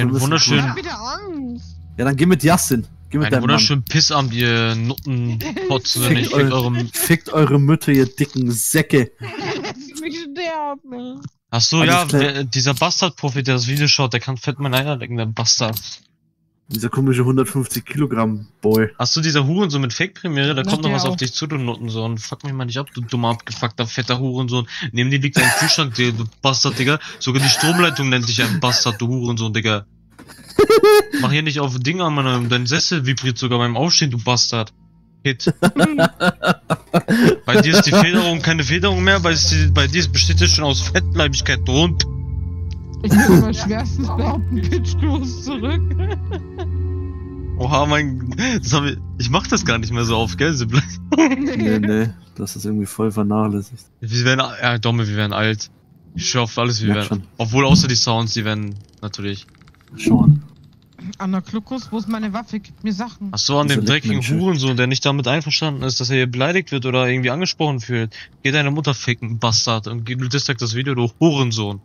wir einen müssen Ich wunderschönen, hab wieder Angst. Ja, dann geh mit Yassin. Geh mit einen deinem Mann. wunderschönen Pissamt, ihr Nuttenpotzen, und nicht mit eurem... Fickt eure Mütter, ihr dicken Säcke. Lass mich sterben. Ach so, Alles ja, klar. dieser Bastard-Prophet, der das Video schaut, der kann fett meine Eier lecken, der Bastard. Dieser komische 150 Kilogramm Boy. Ach so, dieser Hurensohn mit Fake-Premiere, da Na, kommt noch der was auf auch. dich zu, du Nuttensohn. Fuck mich mal nicht ab, du dummer, abgefuckter, fetter Hurensohn. Neben dir liegt ein Kühlschrank, du Bastard, Digga. Sogar die Stromleitung nennt dich ein Bastard, du Hurensohn, Digga. Mach hier nicht auf Dinger, Mann, dein Sessel vibriert sogar beim Aufstehen, du Bastard. Hit. Bei dir ist die Federung keine Federung mehr, bei dir besteht es schon aus Fettleibigkeit, du Hund. Ich will mal schwerstens behaupten, Pitchcruise zurück. Oha, ich mach das gar nicht mehr so auf, gell, Sibylle? Nee, das ist irgendwie voll vernachlässigt. Wir werden, ja, Domme, wir werden alt. Ich schwör auf alles, wir Ja, werden. schon. Obwohl, außer die Sounds, die werden natürlich. Schon. Anna Kluckus, wo ist meine Waffe? Gib mir Sachen. Ach so, an Diese dem dreckigen Leckmenschen. Hurensohn, der nicht damit einverstanden ist, dass er hier beleidigt wird oder irgendwie angesprochen fühlt. Geh deine Mutter ficken, Bastard, und geh du distrack das Video, du Hurensohn.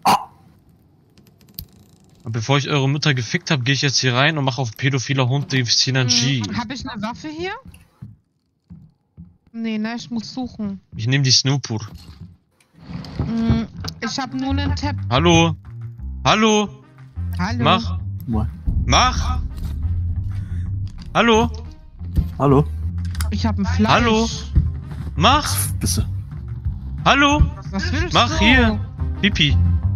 Und bevor ich eure Mütter gefickt habe, gehe ich jetzt hier rein und mache auf pädophiler Hund die Synergie. Hab ich eine Waffe hier? Nee, ne, ich muss suchen. Ich nehme die Snoopur. Ich hab nur einen Tab. Hallo? Hallo? Hallo. Mach! Mal. Mach! Hallo? Hallo? Ich hab ein Fleisch. Hallo? Mach! Bist du? Hallo? Was willst Mach du? hier! Pipi.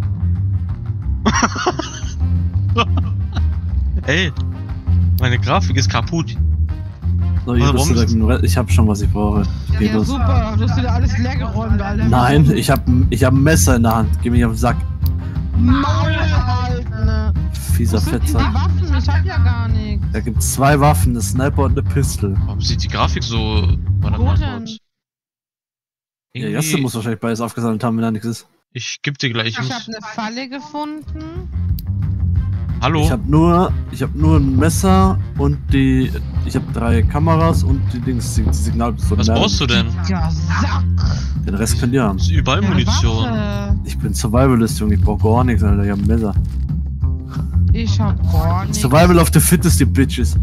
Ey, meine Grafik ist kaputt. So, hier Warum bist du ich hab schon, was ich brauche. Geh Ja, los. super. Du hast wieder alles leer geräumt, Alter. Nein, ich hab ein Messer in der Hand. Geh mich auf den Sack. Maul halten. Ne? Fieser Wo sind denn die Fetzer. Waffen? Ich hab ja gar nichts. Da gibt's 2 Waffen, eine Sniper und eine Pistole. Warum sieht die Grafik so... Warte Wo mal denn? kurz. Ja, Jasse muss wahrscheinlich beides aufgesammelt haben, wenn da nichts ist. Ich geb dir gleich... Ich hab eine Falle gefunden. Hallo? Ich hab nur ein Messer und ich hab 3 Kameras und die Signalpistole. Was brauchst du denn? Ja, Sack. Den Rest könnt ihr haben. Ist überall Ja, Munition. Waffe. Ich bin Survivalist, Junge, ich brauch gar nichts, Alter, ich hab ein Messer. Ich hab gar nichts. Survival of the fittest, you bitches.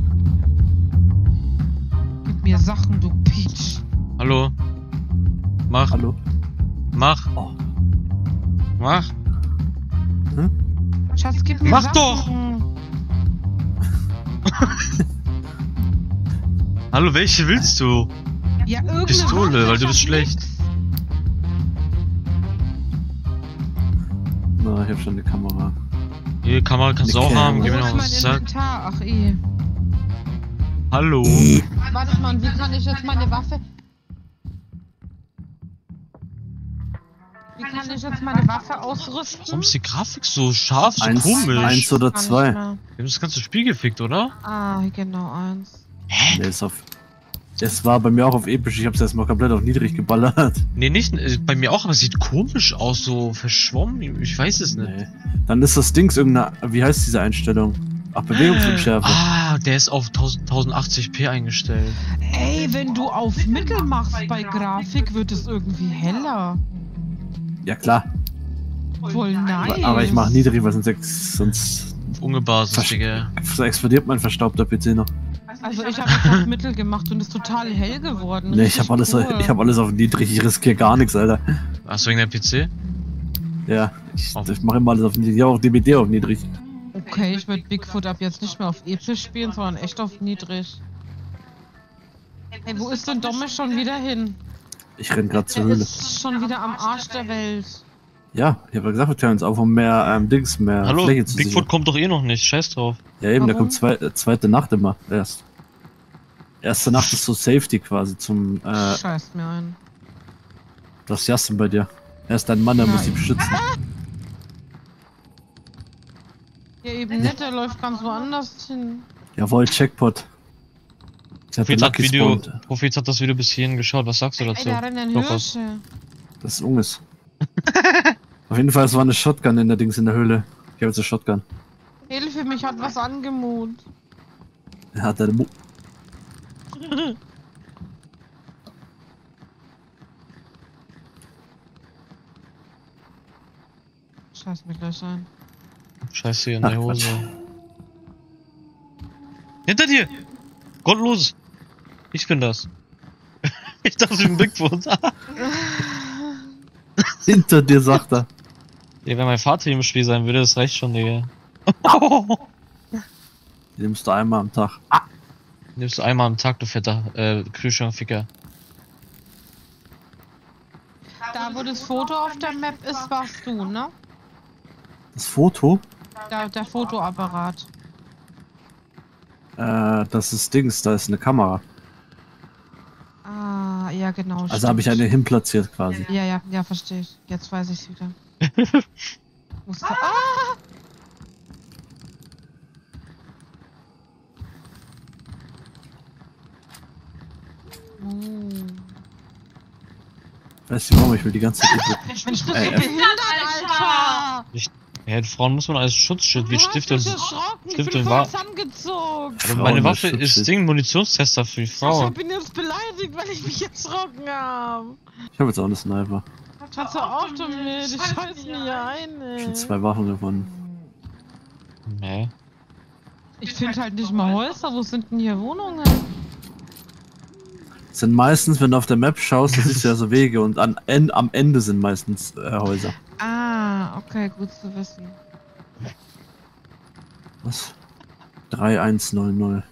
Gib mir Sachen, du Peach. Hallo? Mach. Hallo? Mach. Oh. Mach. Hm? Schatz, gib mir Mach Sachen. doch! Hallo, welche willst du? Ja, irgendeine Pistole, Waffe, weil ich du hab bist schlecht. nix. Na, ich hab schon eine Kamera. Die Kamera kannst du Eine auch Cam. haben. Wo Gib mir ist noch mein was. Sag. Inventar? Ach eh. Hallo? Warte mal, wie kann ich jetzt meine Waffe... Wie kann ich jetzt meine Waffe ausrüsten? Warum ist die Grafik so scharf, so Eins- komisch? eins oder Kann 2. nicht mehr. Wir haben das ganze Spiel gefickt, oder? Ah, genau, 1. Der ist auf. Es war bei mir auch auf episch, ich hab's erstmal komplett auf niedrig geballert. Nee, nicht, bei mir auch, aber es sieht komisch aus, so verschwommen. Ich weiß es nicht. Nee. Dann ist das Dings irgendeine. Wie heißt diese Einstellung? Ach, Bewegungsunschärfe. Ah, der ist auf 1080p eingestellt. Ey, wenn du auf Mittel machst bei Grafik, wird es irgendwie heller. Ja klar. Voll nice. Aber ich mach niedrig, weil sonst Ungebasis, Digga. explodiert mein verstaubter PC noch. Also ich habe jetzt auf Mittel gemacht und ist total hell geworden. Nee, ich hab alles, Richtig cool. ich hab alles auf niedrig, ich riskiere gar nichts, Alter. Hast du wegen der PC? Ja, ich mach immer alles auf niedrig. Ich hab auch DBD auf niedrig. Okay, ich würde Bigfoot ab jetzt nicht mehr auf episch spielen, sondern echt auf niedrig. Hey, wo ist denn Domme schon wieder hin? Ich renn grad zur Er Höhle. ist schon wieder am Arsch der Welt. Ja, ich hab ja gesagt, wir teilen uns auf, um mehr mehr Hallo, Fläche zu Bigfoot sichern. kommt doch eh noch nicht, scheiß drauf. Ja eben, da Warum? kommt zweite Nacht immer erst. Erste Nacht ist so Safety quasi zum Scheißt mir ein. das Jassen bei dir. Er ist dein Mann, der muss dich beschützen. Ja, eben nicht, der läuft ganz woanders hin. Jawohl, Checkpot. Ich hab den Prophet hat das Video bis hierhin geschaut, was sagst du Ey, dazu? da rennen Lukas. Hirsche. Das ist Unges. Auf jeden Fall, es war eine Shotgun in der Dings in der Höhle. Ich hab jetzt eine Shotgun. Hilfe, mich hat was angemut. Er hat deine Scheiß mir gleich ein. Scheiße, in Ach, der Quatsch. Hose. Hinter dir! Gottlos! Ich bin das. Ich dachte, ich bin Bigfoot. Hinter dir, sagt er. Ja, wenn mein Vater hier im Spiel sein würde, das reicht schon, Digga. Die nimmst du einmal am Tag. Nimmst du einmal am Tag, du fetter Kühlschrankficker. Da, wo das Foto auf der Map ist, warst du, ne? Das Foto? Der Fotoapparat. Das ist Dings, da ist eine Kamera. Ah, ja, genau. Also habe ich eine hinplatziert quasi. Ja, verstehe ich. Jetzt weiß ich's wieder. Ah! Weißt du warum? Ich will die ganze Zeit. Mensch, bist du behindert, Alter! Ja, Frauen muss man als Schutzschild wie Stift und Ich Stift bin und voll Wahr. zusammengezogen. Aber meine Frauen Waffe als ist Schutzschild. Ding, Munitionstester für die Ich Frau. bin jetzt beleidigt, weil ich mich erschrocken habe. Ich habe jetzt auch eine Sniper. Schatz, hör auf damit. Ich scheiß mir hier ein, Ich habe ey. 2 Waffen gefunden. Nee. Ich finde halt nicht mal Häuser. Wo sind denn hier Wohnungen? Das sind meistens, wenn du auf der Map schaust, da siehst du ja so Wege und am Ende sind meistens Häuser. Ah, okay, gut zu wissen. Was? 3100.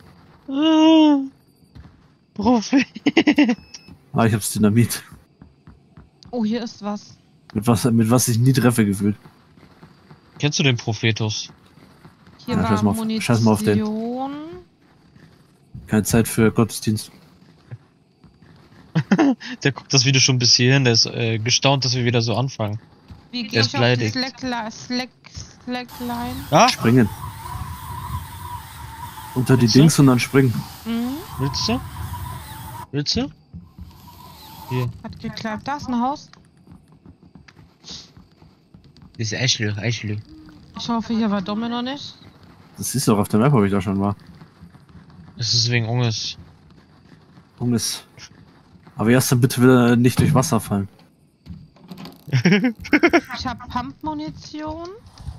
Prophet. Ah, ich hab's Dynamit. Oh, hier ist was. Mit was ich nie treffe gefühlt. Kennst du den Prophetus? Hier Ja, war scheiß mal Munition. scheiß mal auf den. Keine Zeit für Gottesdienst. Der guckt das Video schon bis hierhin, der ist gestaunt, dass wir wieder so anfangen. Wie Der gehe ist ich auf die beleidigt. Slackline? Ah, Springen. Unter die Willst du? Dings und dann springen. Mhm. willst du? Willst du? Hier. Hat geklappt. Da ist ein Haus. Das ist Ashley. Ich hoffe, hier war Domino nicht. Das siehst du auch auf der Map, wo ich da schon war. Das ist wegen Unges. Junges. Aber erst dann bitte wieder nicht durch Wasser fallen. Ich habe Pumpmunition.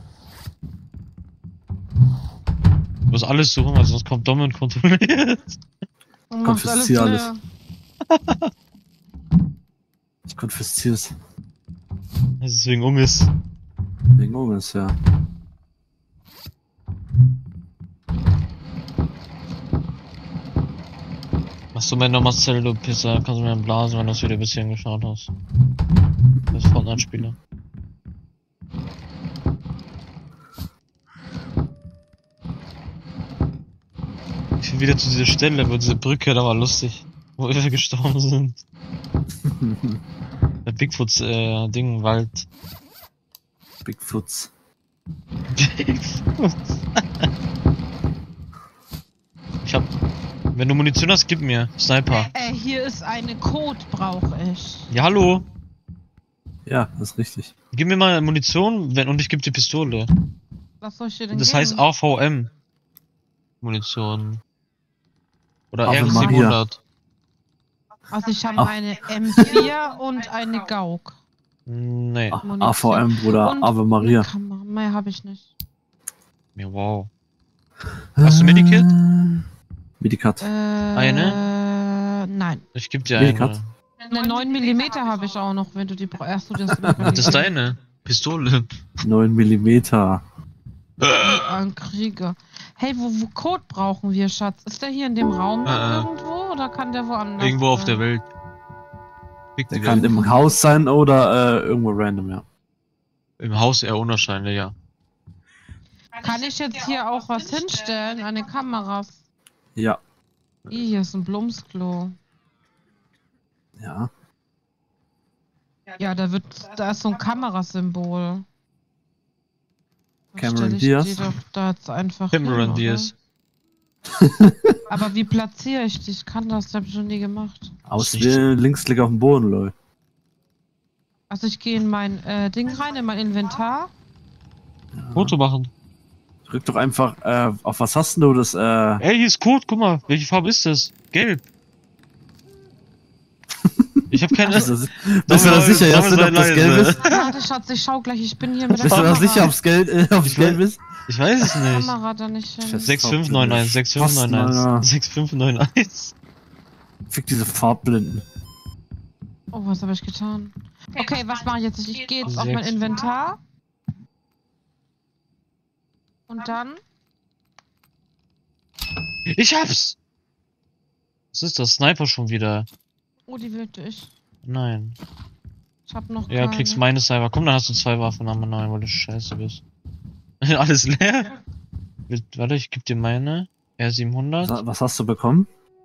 Du musst alles suchen, weil sonst kommt Dom und kontrolliert. Und macht Konfiszier alles. leer. Ich konfiszier's. Das ist wegen Unges. Wegen Junges, ja. Machst du mir noch Marcel, du Pisser? Kannst du mir einen blasen, wenn du das Video bis hierhin geschaut hast? Das ist Fortnite-Spieler. Ich will wieder zu dieser Stelle, wo diese Brücke, da war lustig. Wo wir gestorben sind. Der Bigfoots, Ding, Wald. Bigfoots. Bigfoots. Ich hab... Wenn du Munition hast, gib mir. Sniper. Hier ist eine Code, brauche ich. Ja, hallo. Ja, das ist richtig. Gib mir mal Munition, und ich geb dir Pistole. Was soll ich dir denn Das geben? heißt AVM. Munition. Oder Ave R700. Also ich habe Ach. eine M4 und eine GAUK. Nee. Munition. AVM, Bruder. Und Ave Maria. eine Kamera. Mehr habe ich nicht. Ja, wow. Hast du Medikit? Medikat. Nein. Ich geb dir Medikat? eine. Eine 9 mm habe ich auch noch, wenn du die brauchst. Das ist deine. Pistole. 9 Millimeter. Ein Krieger. Hey, wo Code brauchen wir, Schatz? Ist der hier in dem Raum irgendwo oder kann der woanders Irgendwo auf sein? der Welt. Fick Der die kann Welt. im Haus sein oder irgendwo random, ja. Im Haus eher unwahrscheinlich, ja. Kann ich jetzt hier auch was hinstellen? Eine Kameras? Ja. Hier ist ein Blumsklo. Ja. Ja, da ist so ein Kamerasymbol. Dann Cameron stell ich Diaz? die doch da jetzt einfach Cameron hin, Diaz. oder? Aber wie platziere ich die? Ich kann das, habe ich noch nie gemacht. Auswählen, Linksklick auf den Boden, lol. Also ich gehe in mein Ding rein, in mein Inventar. Foto machen. Drück doch einfach, auf was hast denn du das, Ey, hier ist Code, guck mal. Welche Farbe ist das? Gelb. Ich hab keine... Bist du da sicher, Jasin, ob das gelb ist? Warte, Schatz, ich schau gleich, ich bin hier mit der Bist du da Kamera. sicher, ob's gelb ist? Ich weiß es nicht. Kamera da nicht hin. 6591, 6591, 6591. Fick diese Farbblinden. Oh, was habe ich getan? Okay, was mache ich jetzt? Ich gehe jetzt auf mein Inventar. Und dann? Ich hab's! Was ist das? Sniper schon wieder? Oh, die will ich. Nein. Ich hab noch Ja, keine. kriegst meine Sniper. Komm, dann hast du 2 Waffen, aber nein, weil du scheiße bist. Alles leer? Warte, ich geb dir meine. R700. Was hast du bekommen?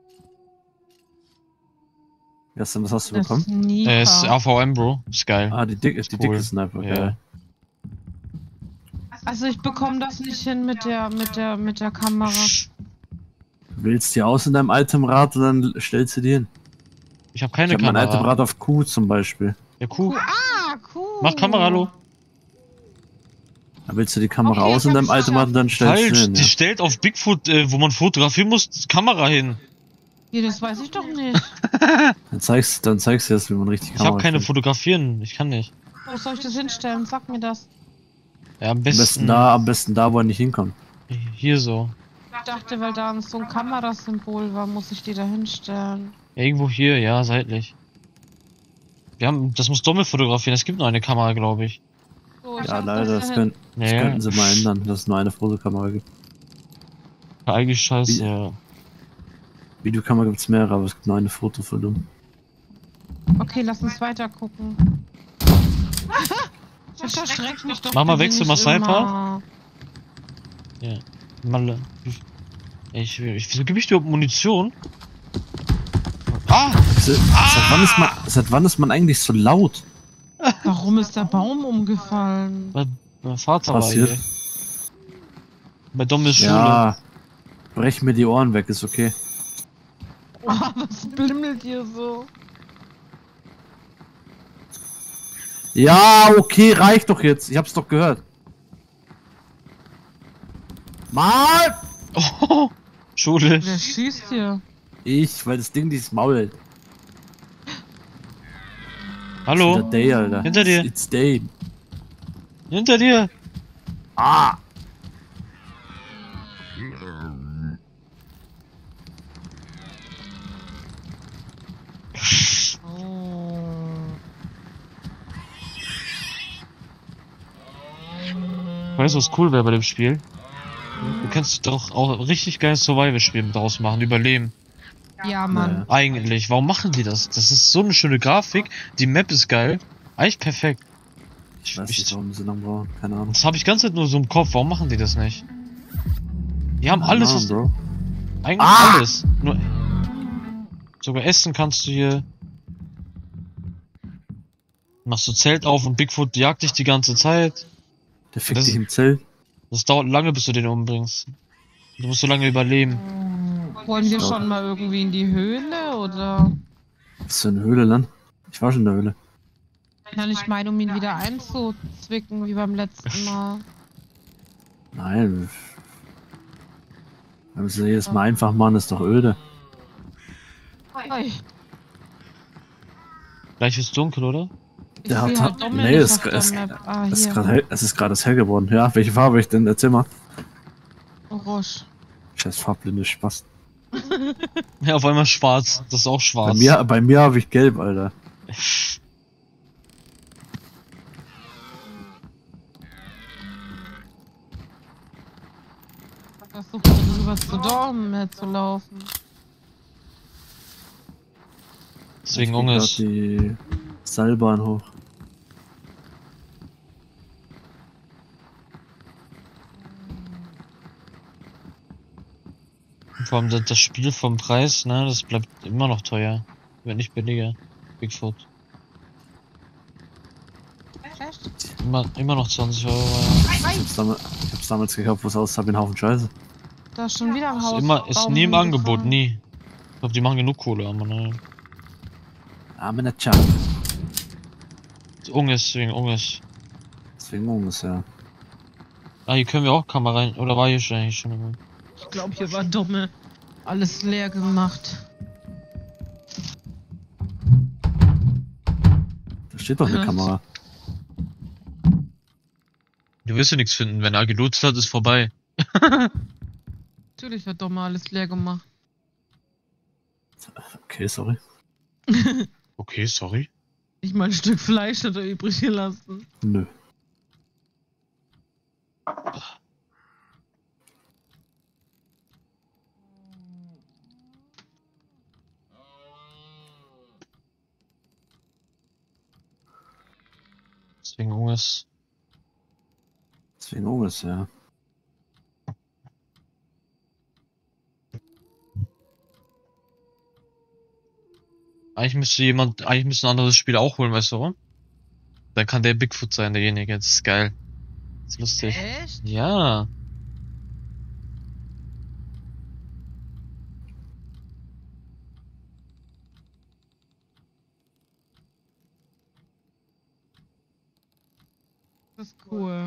Jasin, was hast du bekommen? Sneaker. Ist AVM, Bro. Ist geil. Ah, die dicke Sniper, Ja. geil. Also ich bekomme das nicht hin mit der Kamera. Wählst die aus in deinem Itemrad und dann stellst du die hin. Ich hab keine Ich hab mein Kamera. Itemrad auf Q zum Beispiel. Ja, cool. Ah, cool. Mach Kamera, hallo. Dann wählst du die Kamera Okay, aus ich in deinem hab's Itemrad und dann stellst du Falsch. hin. Die Ja. stellt auf Bigfoot, wo man fotografieren muss, Kamera hin. Ja, das weiß ich doch nicht. Dann zeigst du jetzt, wie man richtig Ich hab keine stellt. Fotografieren. Ich kann nicht. Wo soll ich das hinstellen? Sag mir das. Ja, am Am besten besten da, wo er nicht hinkommt. hier so. Ich dachte, weil da so ein Kamerasymbol war, muss ich die da hinstellen. Ja, irgendwo hier, ja, seitlich. Das muss Dommel fotografieren. Es gibt nur eine Kamera, glaube ich. So, ich Ja, hab leider, das hin. könnten sie mal ändern, dass es nur eine Fotokamera gibt. Eigentlich scheiße, Wie- ja. Videokamera gibt's mehrere, aber es gibt nur eine Foto für du. Okay, lass uns weiter gucken. Das erschreckt mich doch. Mach mal bitte Wechsel, mal nicht Sniper. immer. Ja. Malle. Wieso gebe ich dir Munition? Ah! Seit wann ist man eigentlich so laut? Warum ist der Baum umgefallen? Mein Vater war Passiert. hier. Bei Dommels Schule. Ja, brech mir die Ohren weg, ist okay. Oh, was blimmelt hier so? Ja, okay, reicht doch jetzt. Ich hab's doch gehört. Mal! Oh, Schule. Wer schießt hier? Weil das Ding dieses Maul hält. Hallo? It's Day, Alter. Hinter dir. It's Day. Hinter dir. Ah! Oh. Weißt du, was cool wäre bei dem Spiel? Du kannst doch auch richtig geiles Survival-Spiel draus machen, überleben. Ja, Mann. Eigentlich. Warum machen die das? Das ist so eine schöne Grafik. Die Map ist geil. Eigentlich perfekt. Ich weiß nicht, warum sie noch brauchen. Keine Ahnung. Das habe ich ganze Zeit nur so im Kopf. Warum machen die das nicht? Die haben alles. Keine Ahnung, Bro. Eigentlich alles. Nur sogar essen kannst du hier. Machst du Zelt auf und Bigfoot jagt dich die ganze Zeit. Der fickt Das- dich im Zelt. Das dauert lange, bis du den umbringst. Du musst so lange überleben. Wollen wir schon mal irgendwie in die Höhle, oder? Was für eine Höhle, Land? Ich war schon in der Höhle. Nein, ich meine, um ihn wieder einzuzwicken, wie beim letzten Mal. Nein. Wir müssen jedes Mal einfach machen, ist doch öde. Oi, Gleich wird's dunkel, oder? ich Der sehe hat- halt Dommel nee, nicht es- auf der es- Map. Ah, Es ist hier. gerade hell, es ist gerade hell geworden. Ja, welche Farbe ich denn? Erzähl mal. Orange. Scheiß farblinde Spaß. Ja, auf einmal schwarz. Das ist auch schwarz. Bei mir habe ich gelb, Alter. Versucht rüber zu Dormen zu laufen. Deswegen Ich krieg Unges. grad die Seilbahn hoch. Vor allem das Spiel vom Preis, ne, das bleibt immer noch teuer. Wird nicht billiger. Bigfoot. Echt? Immer noch 20 Euro. Ja. Ich hab's damals gekauft, wo es aussah wie ein Haufen Scheiße. Da ist schon wieder ein Haus. Ist Baum nie im Angebot, umgefallen. nie. Ich glaube, die machen genug Kohle, aber ne. Amenacha. Unges, wegen Unges. Deswegen Unges, ja. Ah, hier können wir auch Kamera rein. Oder war hier schon eigentlich schon? Ich glaube, hier war Dumme. Alles leer gemacht. steht doch eine Kamera. Du wirst ja nichts finden, wenn er gelotst hat, ist vorbei. Natürlich wird doch mal alles leer gemacht. Okay, sorry. Okay, sorry. Nicht mal ein Stück Fleisch hat er übrig gelassen. Nö. Deswegen Hunger. Deswegen Oges, ja. Eigentlich müsste ein anderes Spiel auch holen, weißt du warum? Dann kann der Bigfoot sein, derjenige. Das ist geil. Das ist lustig. Echt? Ja. Das ist cool.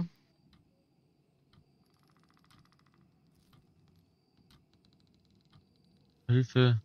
Hilfe.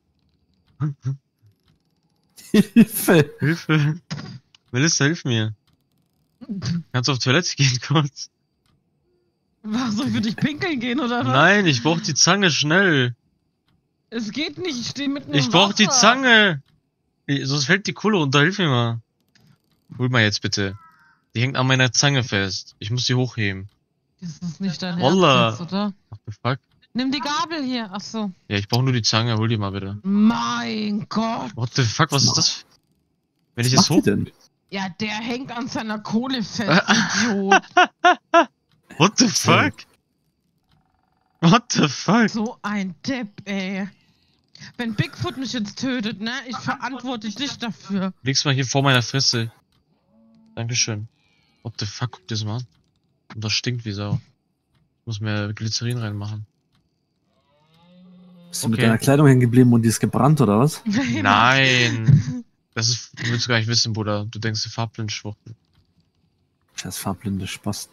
Hilfe! Hilfe. Melissa, hilf mir. Kannst du auf Toilette gehen kurz? Was, soll ich für dich pinkeln gehen oder was? Nein, ich brauch die Zange schnell. Es geht nicht, ich stehe mitten Ich im brauch die Wasser. Zange. Sonst fällt die Kohle runter. Hilf mir mal. Hol mal jetzt bitte. Die hängt an meiner Zange fest. Ich muss die hochheben. Das ist nicht dein Wallah. Ernst jetzt, oder? What the fuck? Nimm die Gabel hier, ach so. Ja, ich brauch nur die Zange. Hol die mal bitte. Mein Gott. What the fuck? Was ist das? Wenn ich Was das macht hoch... die denn? Ja, der hängt an seiner Kohle fest, Idiot. What the fuck? What the fuck? So ein Depp, ey. Wenn Bigfoot mich jetzt tötet, ne? Ich verantworte dich dafür. Leg's mal hier vor meiner Fresse. Dankeschön. What the fuck? Guck dir das mal an. Und das stinkt wie Sau. Ich muss mehr Glycerin reinmachen. Bist du mit deiner Kleidung hängen geblieben und die ist gebrannt, oder was? Nein. Das ist, du willst gar nicht wissen, Bruder. Du denkst, du farblind Schwuchtel. Scheiß farblinde Spaß.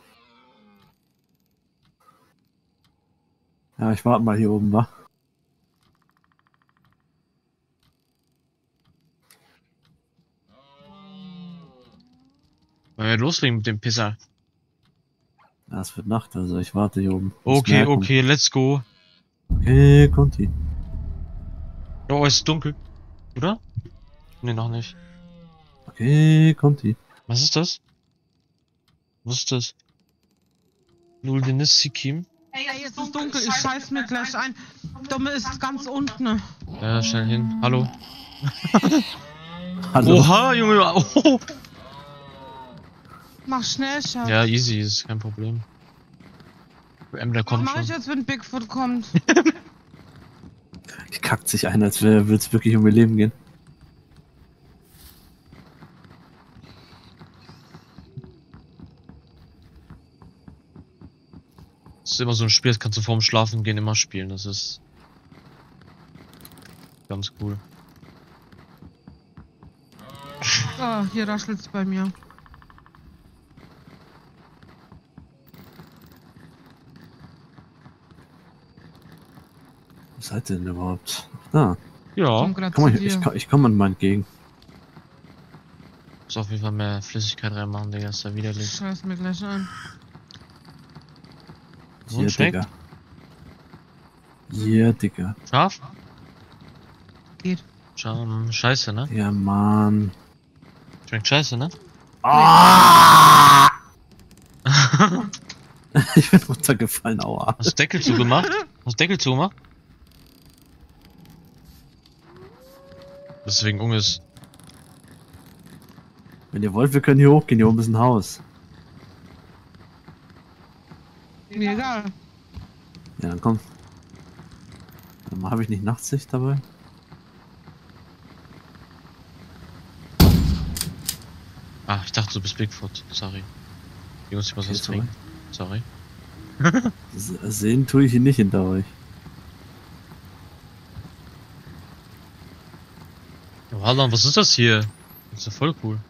Ja, ich warte mal hier oben, wa? Wollen wir loslegen mit dem Pisser? Ja, es wird Nacht, also ich warte hier oben. Muss Okay, merken. okay, let's go. Okay, Conti. Oh, es ist dunkel. Oder? Nee, noch nicht. Okay, Conti. Was ist das? Was ist das? Lul Denis Sikim? Ey, es ist dunkel, ich scheiß mir gleich ein. Dumme ist ganz unten. Ja, schnell hin. Hallo. Hallo. Oha, Junge. Oh. Mach schnell, Schatz. Ja, easy, ist kein Problem. Der Was kommt mach ich schon. jetzt, wenn Bigfoot kommt? Die kackt sich ein, als würde es wirklich um ihr Leben gehen. Das ist immer so ein Spiel, das kannst du vorm Schlafen gehen immer spielen. Das ist ganz cool. Ah, hier raschelt's bei mir. Wo seid ihr denn überhaupt? Da. Ja, Komm grad Komm mal, zu dir. ich komm mal entgegen. muss auf jeden Fall mehr Flüssigkeit reinmachen, Digga. Ist ja Ich widerlich. scheiß mir gleich ein. Und Hier, schmeckt? Digga. Hier, Digga. Scharf? Geht. Scheiße, ne? Ja, Mann. Schmeckt scheiße, ne? Ah! Ich bin runtergefallen, aua. Hast du Deckel zugemacht? Hast du Deckel zugemacht? Deswegen Unges. Wenn ihr wollt, wir können hier hochgehen. Hier oben ist ein Haus. Mir egal. Ja, dann komm. Habe ich nicht Nachtsicht dabei? Ah, ich dachte, du bist Bigfoot. Sorry. Jungs, ich muss Okay, was trinken. Sorry. Sehen tue ich ihn nicht hinter euch. Oh, Alan, was ist das hier? Das ist ja voll cool.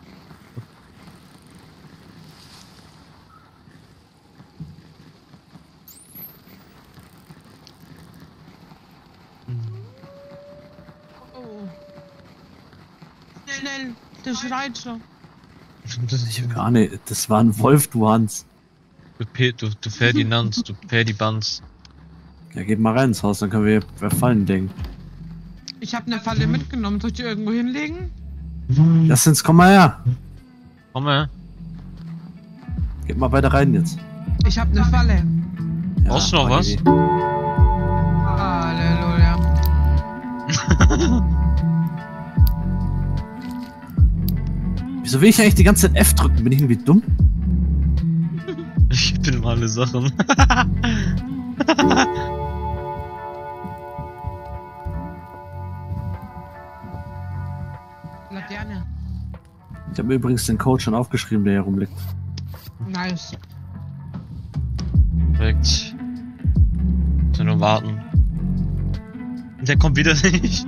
Oh. Schnell, der schreit schon. Ich gar nicht. Das war ein Wolf, du Hans. Du Ferdinand, du Ferdibans. Ja, geht mal rein ins Haus, dann können wir Fallen denken. Ich habe eine Falle mitgenommen. Soll ich die irgendwo hinlegen? Lass komm mal her. Komm her. Geht mal weiter rein jetzt. Ich habe eine Falle. Ja, Brauchst du noch was? Halleluja. Wieso will ich eigentlich die ganze Zeit F drücken? Bin ich irgendwie dumm? Ich bin mal alle Sachen. Laterne. Ich habe mir übrigens den Code schon aufgeschrieben, der hier rumliegt. Nice. Perfekt. Müssen nur warten. Der kommt wieder nicht.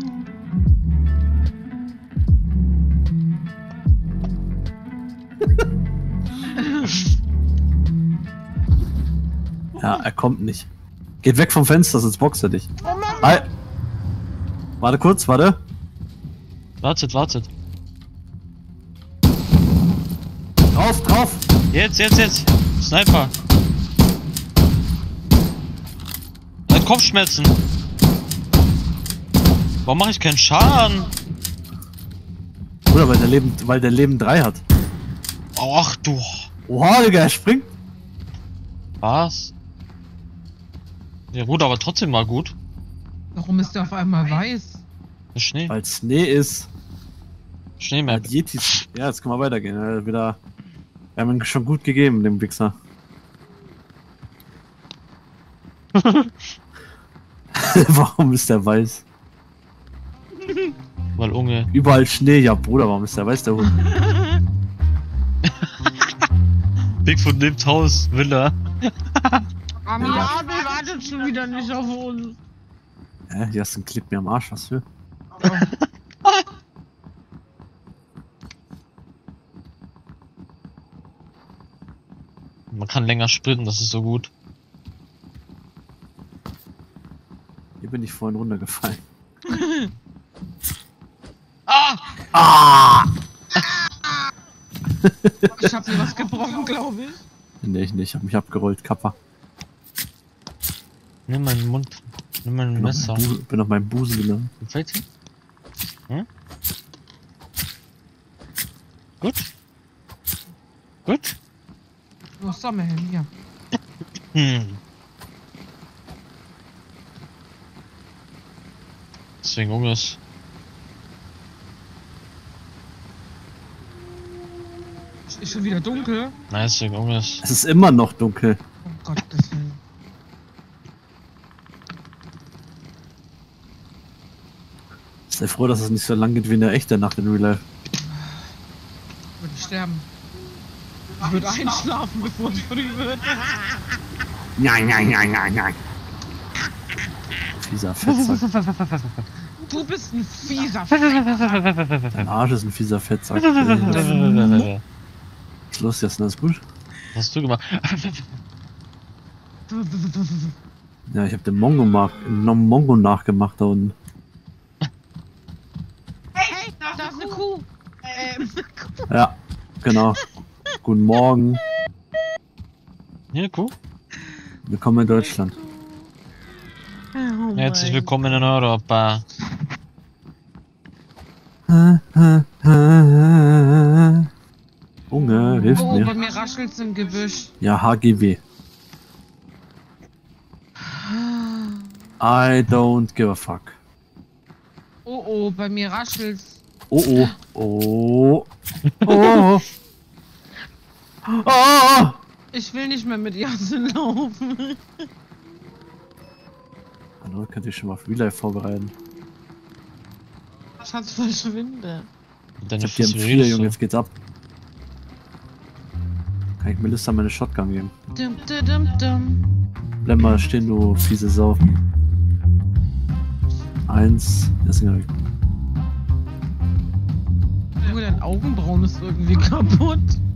Ja, er kommt nicht. Geht weg vom Fenster, sonst boxt er dich. Hi. Warte kurz, warte. Wartet. Drauf! Jetzt. Sniper. Er hat Kopfschmerzen. Warum mache ich keinen Schaden? Oder weil der Leben 3 hat. Ach du. Oha, Digga, er springt. Was? Ja gut, aber trotzdem mal gut. Warum ist der auf einmal weiß? Der Schnee. Weil Schnee ist. Schneemap. Yetis. Ja, jetzt können wir weitergehen. Wir haben ihn schon gut gegeben, dem Wichser. Warum ist der weiß? Weil Unge. Überall Schnee, ja Bruder, warum ist der weiß, der Hund? Bigfoot lebt Haus, Villa. Amiabe wartet schon wieder nicht auf uns. Hä? Hier hast du einen Clip mir am Arsch, was für? Man kann länger sprinten, das ist so gut. Hier bin ich vorhin runtergefallen. Ah! Ich hab mir was gebrochen, glaube ich. Nee, ich nicht. Ich hab mich abgerollt, Kappa. Nimm meinen Mund. Nimm mein Messer. Bin auf meinem Busen gelandet. Gefällt dir? Hm? Gut? Gut? Los, Sommerhelm, hier. Deswegen Unges. Ist schon wieder dunkel. Nein, deswegen Unges. Es ist immer noch dunkel. Oh Gottes Willen. Sei froh, dass es nicht so lang geht wie in der echten Nacht in Real Life. Würde ich sterben. Ich würde einschlafen, bevor es früh wird. Nein. Fieser Fettsack. Du bist ein fieser Dein Arsch ist ein fieser Fettsack. Was ist los, Jasna? Ist gut? Was hast du gemacht? Ja, ich hab den Mongo nachgemacht da unten. Hey, da ist eine Kuh. Ja, genau. Guten Morgen. Ja, cool. Willkommen in Deutschland. Oh Herzlich willkommen in Europa. Junge, hilf Oh, bei mir. mir raschelt's im Gebüsch. Ja, HGW. I don't give a fuck. Oh, bei mir raschelt's. Oh. Oh. Ich will nicht mehr mit Jasin laufen. Hallo, könnt ihr schon mal auf Real Life vorbereiten? Schatz, verschwinde. Deine Ich hab die M4, Junge, jetzt geht's ab. Kann ich Melissa meine Shotgun geben? Dum. Bleib mal stehen, du fiese Sau. 1, das ging Junge, dein Augenbrauen ist irgendwie kaputt.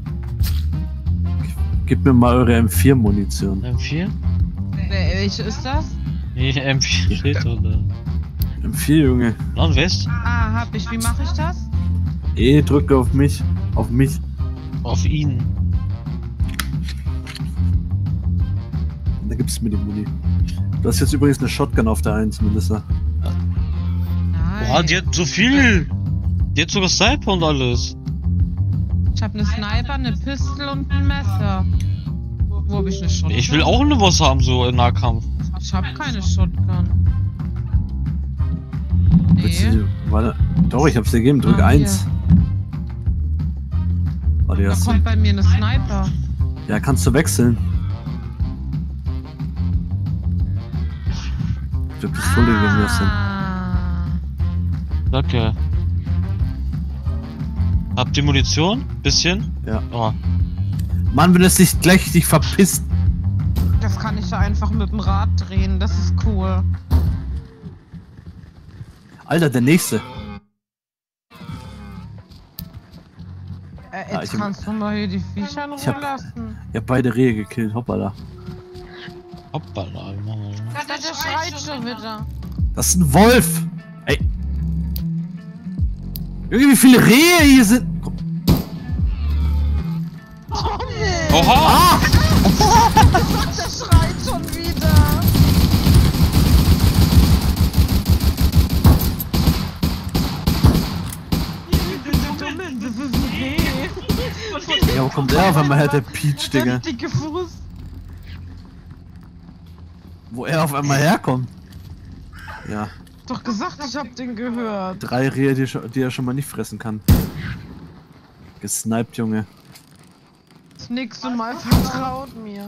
Gib mir mal eure M4-Munition. M4? Welche ist das? Nee, M4 steht oder? M4, Junge. Nordwest? Ah, hab ich. Wie mache ich das? Drücke auf mich. Auf mich. Auf ihn. Da gibt's mir die Muni. Du hast jetzt übrigens eine Shotgun auf der 1, Melissa. Nein. Boah, die hat so viel. Die hat sogar Sniper und alles. Ich hab eine Sniper, eine Pistole und ein Messer. Wo hab ich eine Shotgun? Ich will auch eine was haben, so im Nahkampf. Ich hab keine Shotgun. Willst du Nee. sie- Warte. Doch, ich hab's dir gegeben. Drück Ah, 1. Warte, Da hast kommt bei mir eine Sniper. ja, kannst du wechseln. Die Pistole gegeben, Justin. Danke. Habt ihr Munition? Bisschen? Ja. Oh. Mann, wenn es sich gleich dich verpisst. Das kann ich ja einfach mit dem Rad drehen. Das ist cool. Alter, der nächste. Jetzt Ja, ich- kannst du mal hier die Viecher in Ich Ruhe hab- lassen. Ich hab beide Rehe gekillt. Hoppala. Hoppala, Mann. Der schreit schon wieder. Das ist ein Wolf. Ey. Junge, wie viele Rehe hier sind. Komm. Oh nee! Oha! Der schreit schon wieder. Das ist ein Reh. Ja, wo kommt der auf einmal her, der Peach, Digga? Der dicke Fuß. Wo er auf einmal herkommt. Ja, Doch gesagt, ich hab den gehört. 3 Rehe, die er schon mal nicht fressen kann. Gesniped, Junge. Das nächste Mal vertraut mir.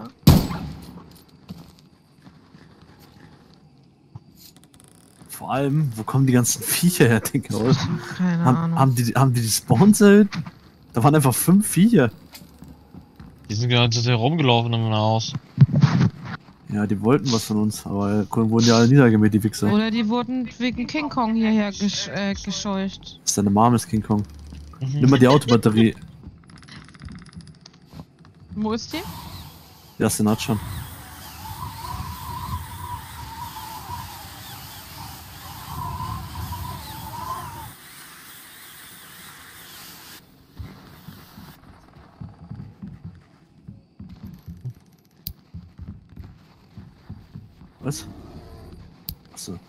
Vor allem, wo kommen die ganzen Viecher her, Digga? Keine Haben, Ahnung. haben die Spawns erhöht? Da waren einfach 5 Viecher. Die sind gerade rumgelaufen in meinem Haus. Ja, die wollten was von uns, aber wurden ja alle niedergemäht, die Wichser. Oder die wurden wegen King Kong hierher gescheucht. Das ist deine Mom, ist King Kong. Nimm mal die Autobatterie. Wo ist die? Justin hat schon. Was? Achso.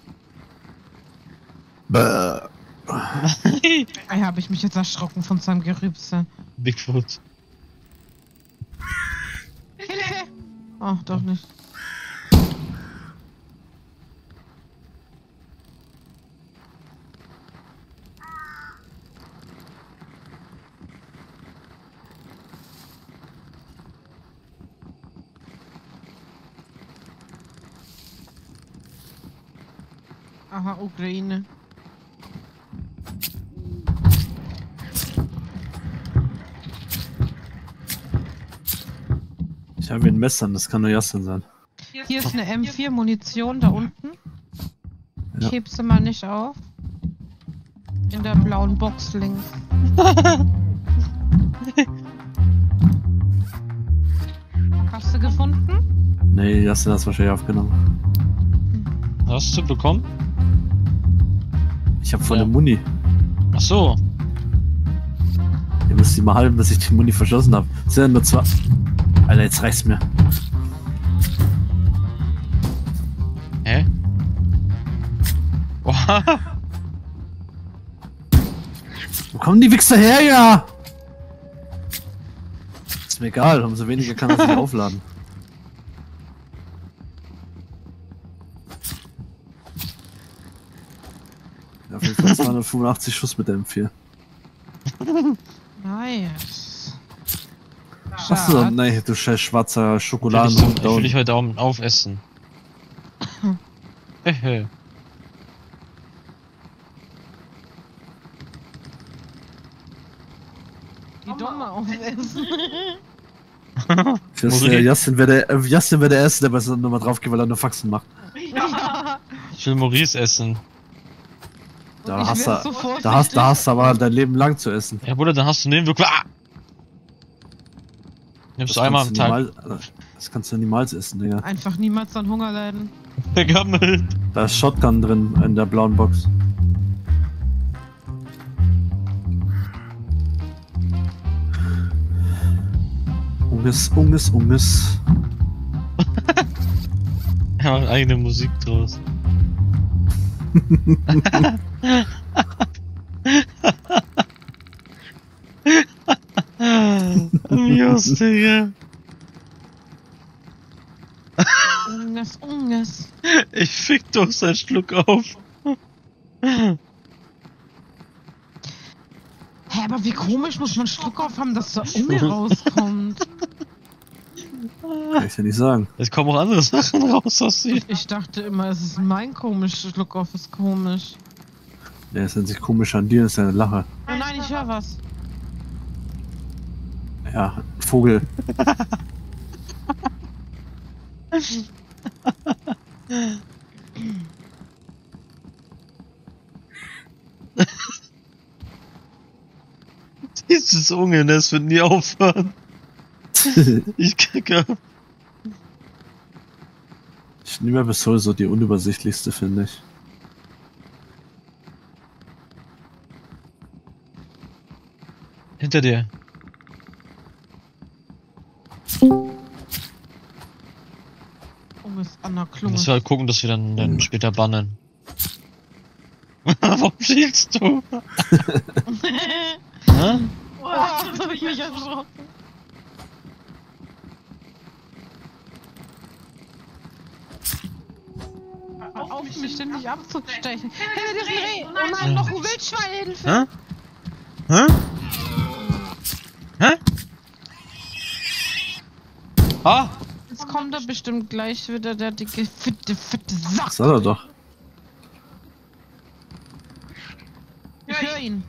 Bäh. Ey, habe ich mich jetzt erschrocken von seinem Gerübse. Bigfoot. Hilfe! Ach, doch nicht. Aha, Ukraine. Ich habe ein Messer, das kann nur Justin sein. Hier ist eine M4-Munition da unten. Ich Ja. heb sie mal nicht auf. In der blauen Box links. Hast du gefunden? Nee, Justin hat es wahrscheinlich aufgenommen. Hast du bekommen? Ich habe voll Ja. eine Muni. Ach so. Ihr müsst die mal halten, bis ich die Muni verschlossen habe. Es sind ja nur 2. Alter, jetzt reicht's mir. Hä? Oha. Wo kommen die Wichser her, ja? Ist mir egal, umso weniger kann er sich aufladen. Ja, auf jeden Fall 285 Schuss mit der M4. Nice. Achso, Schade. nein, du scheiß schwarzer Will ich, Schokoladenhund da will ich unten. heute Abend aufessen. Hehe. Die Dumme aufessen. Justin wäre der Erste, der bei so einer Nummer drauf geht, weil er nur Faxen macht. Ich will Maurice essen. Da Ich hast werd's du, sofort da hast du aber dein Leben lang zu essen. Ja, Bruder, dann hast du den wirklich. Ah! Nimmst du einmal am kannst du Tag. niemals- das kannst du niemals essen, Digga. Einfach niemals an Hunger leiden. Gegammelt. Da ist Shotgun drin in der blauen Box. Unges. Er macht eigene Musik draus. Amigos, Digga. Unges. Ich fick doch seinen Schluck auf. Hä, aber wie komisch muss man Schluck auf haben, dass da Unge rauskommt? Kann ich ja nicht sagen. Es kommen auch andere Sachen raus aus dir. Ich dachte immer, es ist mein komischer Schluck auf, ist komisch. Der ist an sich komisch an dir, ist ja eine Lache. Oh nein, ich höre was. Ja, ein Vogel. Dieses Unge, das wird nie aufhören. Ich kacke. Ich nehme bis heute so die unübersichtlichste, finde ich. Hinter dir. Unges an der Klunge. Müssen wir halt gucken, dass wir dann später bannen. Warum schielst du? Hä? Oh, das hab ich mich erschrocken. Hör auf, mich ständig abzustechen. Hinter diesem Reh! Oh nein, noch ein Wildschwein! Hilfe! Hä? Hä? Hä? Ah! Jetzt kommt er bestimmt gleich wieder, der dicke, fette Sack! Das soll er doch. Ich höre ihn.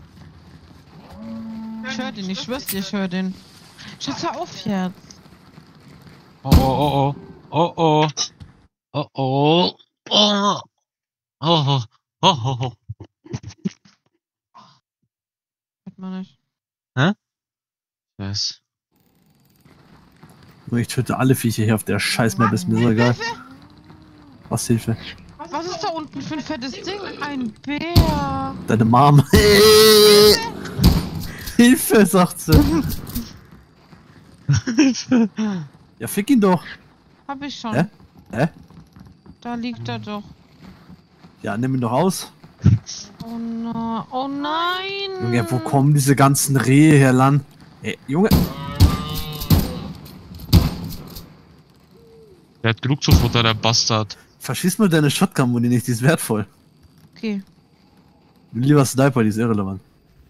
Ich höre den, ich schwör's dir, ich höre den. Schatz, hör auf jetzt! Oh oh oh oh. Oh oh. Oh oh. Oh oh. Oh oh. Hört man nicht. Was? Ich töte alle Viecher hier auf der Scheißmap, ist mir so egal. Was Hilfe? Was ist da unten für ein fettes Ding? Ein Bär! Deine Mom. Hilfe, sagt sie. Ja, fick ihn doch. Hab ich schon. Hä? Hä? Da liegt er doch. Ja, nimm ihn doch aus. Oh nein. Oh nein! Junge, wo kommen diese ganzen Rehe her, Lan? Ey, Junge. Der hat genug zu futtern, der Bastard. Verschieß mal deine Shotgun-Muni nicht, die ist wertvoll. Okay. Lieber Sniper, die ist irrelevant.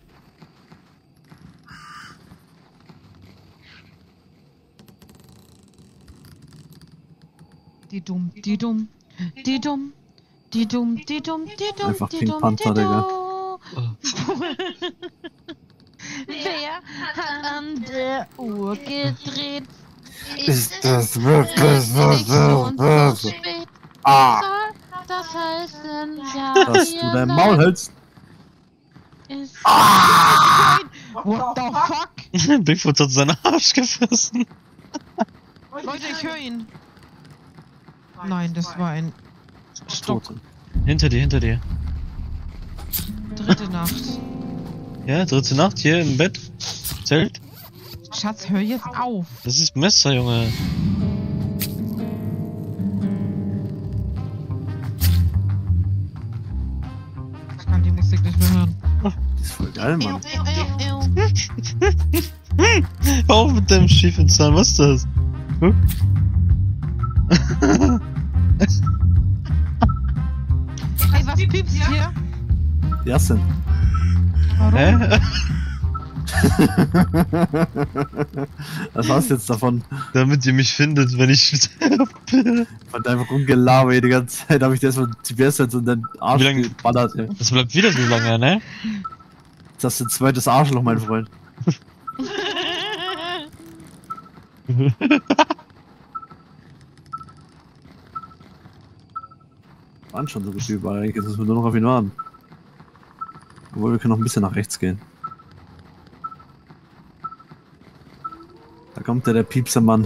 Die dumm. Einfach Pink Panther, Digga. Wer hat an der Uhr gedreht? Ist das wirklich so spät? Ah! Soll das heißen, ja, Dass du dein Maul hältst. ist What the fuck? Bigfoot hat seinen Arsch gefressen. Leute, ich höre ihn. Nein, das war ein Stock. Tote. Hinter dir. Dritte Nacht. Ja, dritte Nacht hier im Bett. Zelt. Schatz, hör jetzt auf. Das ist Messer, Junge. Ich kann die Musik nicht mehr hören. Die ist voll geil, Mann. Hör auf mit deinem schiefen Zahn, was ist das? Guck. Ey, was piepst hier? Ja, sind. Warum? Hä? Was war's jetzt davon? Damit ihr mich findet, wenn ich Fand einfach rumgelabert die ganze Zeit, habe ich dir erstmal GPS jetzt in den Arsch Wie lange- geballert, ey. Das bleibt wieder so lange, ne? Das ist ein zweites Arschloch, mein Freund. Waren schon so gut wie überall, jetzt müssen wir nur noch auf ihn warten. Obwohl, wir können noch ein bisschen nach rechts gehen. Da kommt der Piepsermann.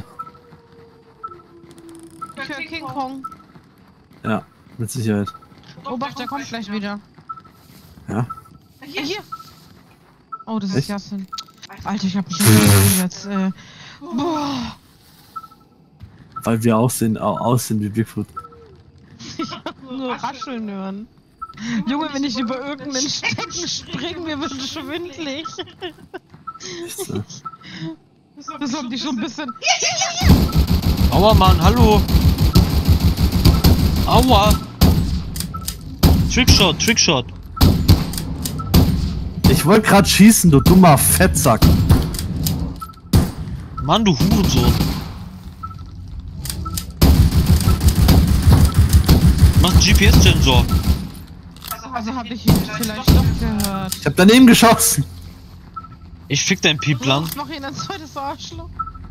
Ich höre King Kong. Ja, mit Sicherheit. Obacht, der kommt gleich wieder. Ja? Hier! Oh, das ist Echt? Yasin. Alter, ich hab mich schon jetzt, Boah. Weil wir aussehen wie Bigfoot. Ich hab nur rascheln hören. Junge, wenn ich über irgendeinen Stecken springe, mir wird schwindelig. Echt so. Das haben die schon ein bisschen... Aua, Mann, hallo. Aua. Trickshot, Trickshot. Ich wollte gerade schießen, du dummer Fettsack. Mann, du Hurensohn. Mach einen GPS-Sensor. Also habe ich ihn vielleicht doch gehört. Ich hab daneben geschossen. Ich fick dein Pieplan. Ich mach ihn ein zweites Arschloch.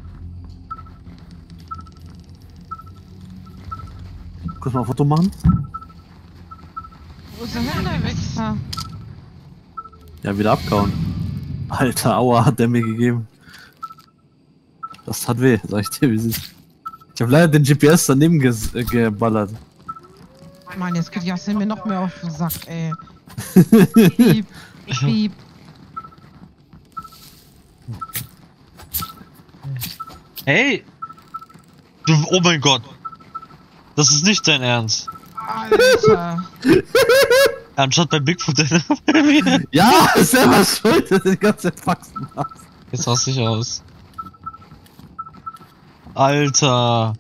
Kurz mal ein Foto machen. Wo ist denn der Wichser? Ja, wieder abgehauen. Alter, aua, hat der mir gegeben. Das tat weh, sag ich dir, wie es ist. Ich hab leider den GPS daneben geballert. Mann, jetzt geht Jasmin mir noch mehr auf den Sack, ey. Piep, piep. Hey! Du, oh mein Gott! Das ist nicht dein Ernst. Alter. Anstatt bei Bigfoot. Ja, selber schuld, dass du die ganze Zeit Faxen machst. Jetzt raste ich aus. Alter!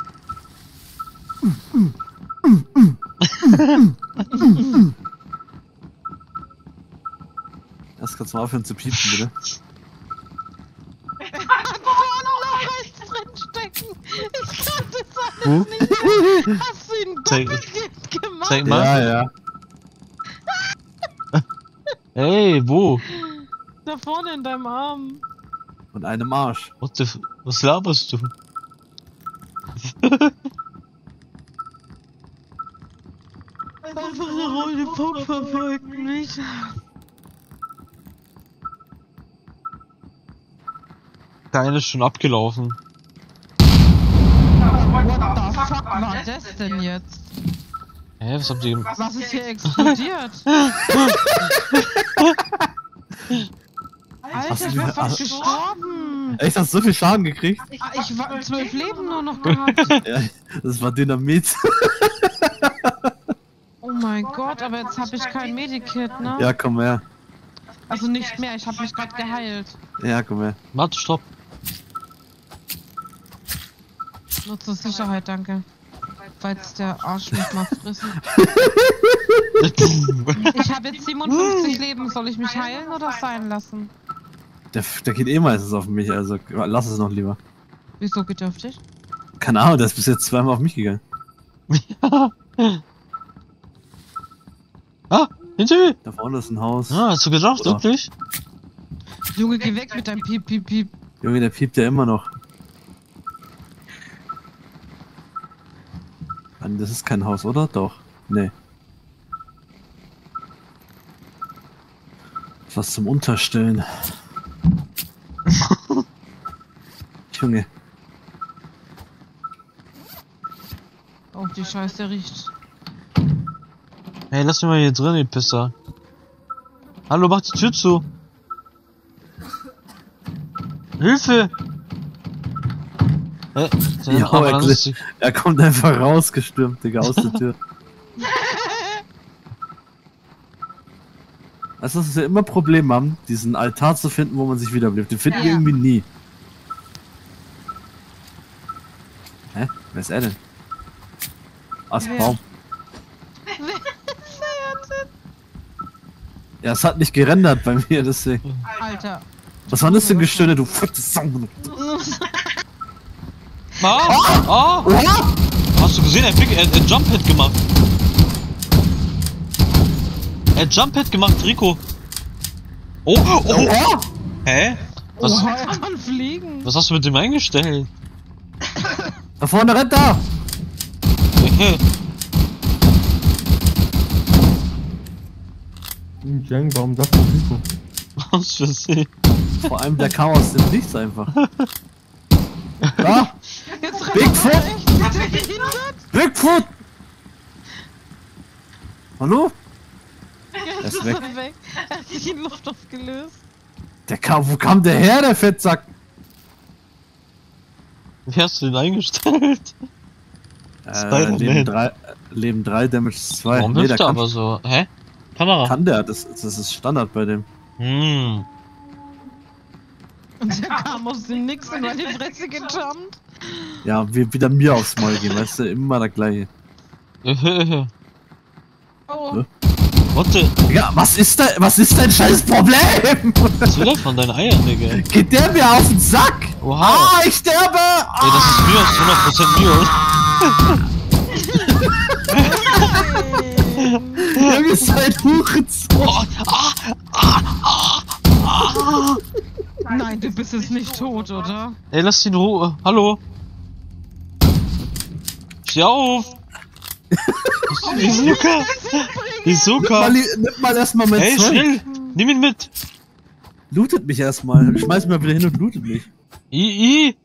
Erst kannst du mal aufhören zu piepen, bitte. Drinstecken. Ich kann das Wo? alles nicht. Hast du ihn Zeig- doppelt gemacht? Zeig mal. Ja, ja. Hey, wo? Da vorne in deinem Arm. Und einem Arsch. Was laberst du? Einfach eine rote Puppe verfolgt mich. Deine ist schon abgelaufen. What the fuck war das denn jetzt? Hä, was habt ihr... Was ist hier explodiert? Alter, ich bin fast gestorben. Echt, hast du so viel Schaden gekriegt? Ah, ich war 12 Leben nur noch gehabt. Ja, das war Dynamit. Oh mein Gott, aber jetzt habe ich kein Medikit, ne? Ja, komm her. Also nicht mehr, ich habe mich gerade geheilt. Ja, komm her. Warte, stopp. Nur zur Sicherheit, danke. Falls der Arsch mich mal frisst. Ich habe jetzt 57 Leben, soll ich mich heilen oder sein lassen? Der geht eh meistens auf mich, also lass es noch lieber. Wieso bedürftig? Keine Ahnung, der ist bis jetzt zweimal auf mich gegangen. Ah, hinter mir! Da vorne ist ein Haus. Ah, hast du gedacht, Oder? wirklich? Junge, geh weg mit deinem Piep, Piep, Piep. Junge, der piept ja immer noch. Mann, das ist kein Haus, oder? Doch. Nee. Was zum Unterstellen. Junge. Oh, die Scheiße riecht. Hey, lass mich mal hier drin, ihr Pisser. Hallo, mach die Tür zu. Hilfe! Ja, er kommt einfach rausgestürmt, Digga, aus der Tür. Also, dass wir immer Probleme haben, diesen Altar zu finden, wo man sich wiederbelebt. Den finden wir Ja. irgendwie nie. Hä? Wer ist er denn? Astbaum. Ja, es hat nicht gerendert bei mir, deswegen. Alter. Was war das denn Gestöhne, du fette Sau? Ah! Hast du gesehen? Er Jump Hit gemacht. Er Jump Hit gemacht, Rico. Oh! Hä? Was, Oh, er kann fliegen. was hast du mit dem eingestellt? Da vorne rennt da! Jang, warum sagst du Rico? Was für sie? Vor allem der kam aus dem Nichts einfach. Da! Jetzt rennt Bigfoot! er echt. Ist der behindert? Bigfoot! Hallo? Jetzt ist weg. er weg. Er hat sich in Luft aufgelöst. Wo kam der her, der Fettsack? Wie hast du den eingestellt? Spider-Man. Leben 3, Damage 2. Warum hüpft er aber so? Hä? Kamera? Kann der, das ist Standard bei dem. Hm. Und der kam aus dem Nix und war die Fresse gejumpt. Ja, wieder mir aufs Maul gehen, weißt du, immer der gleiche. Oh. What the? Ja, was ist dein scheiß Problem? Was will er von deinen Eiern, Digga? Geht der mir auf den Sack? Oha! Ah, ich sterbe! Ey, das ist Mios, 100% Mios. Junge, seid Hurensohn! Nein, du bist jetzt nicht tot, oder? Ey, lass ihn in Ruhe. Hallo? Steh auf! Izuka! Izuka! Nimm mal erstmal mein Hey, Zeug. schnell! Nimm ihn mit! Lootet mich erstmal. Schmeiß mich mal wieder hin und lootet mich. Wie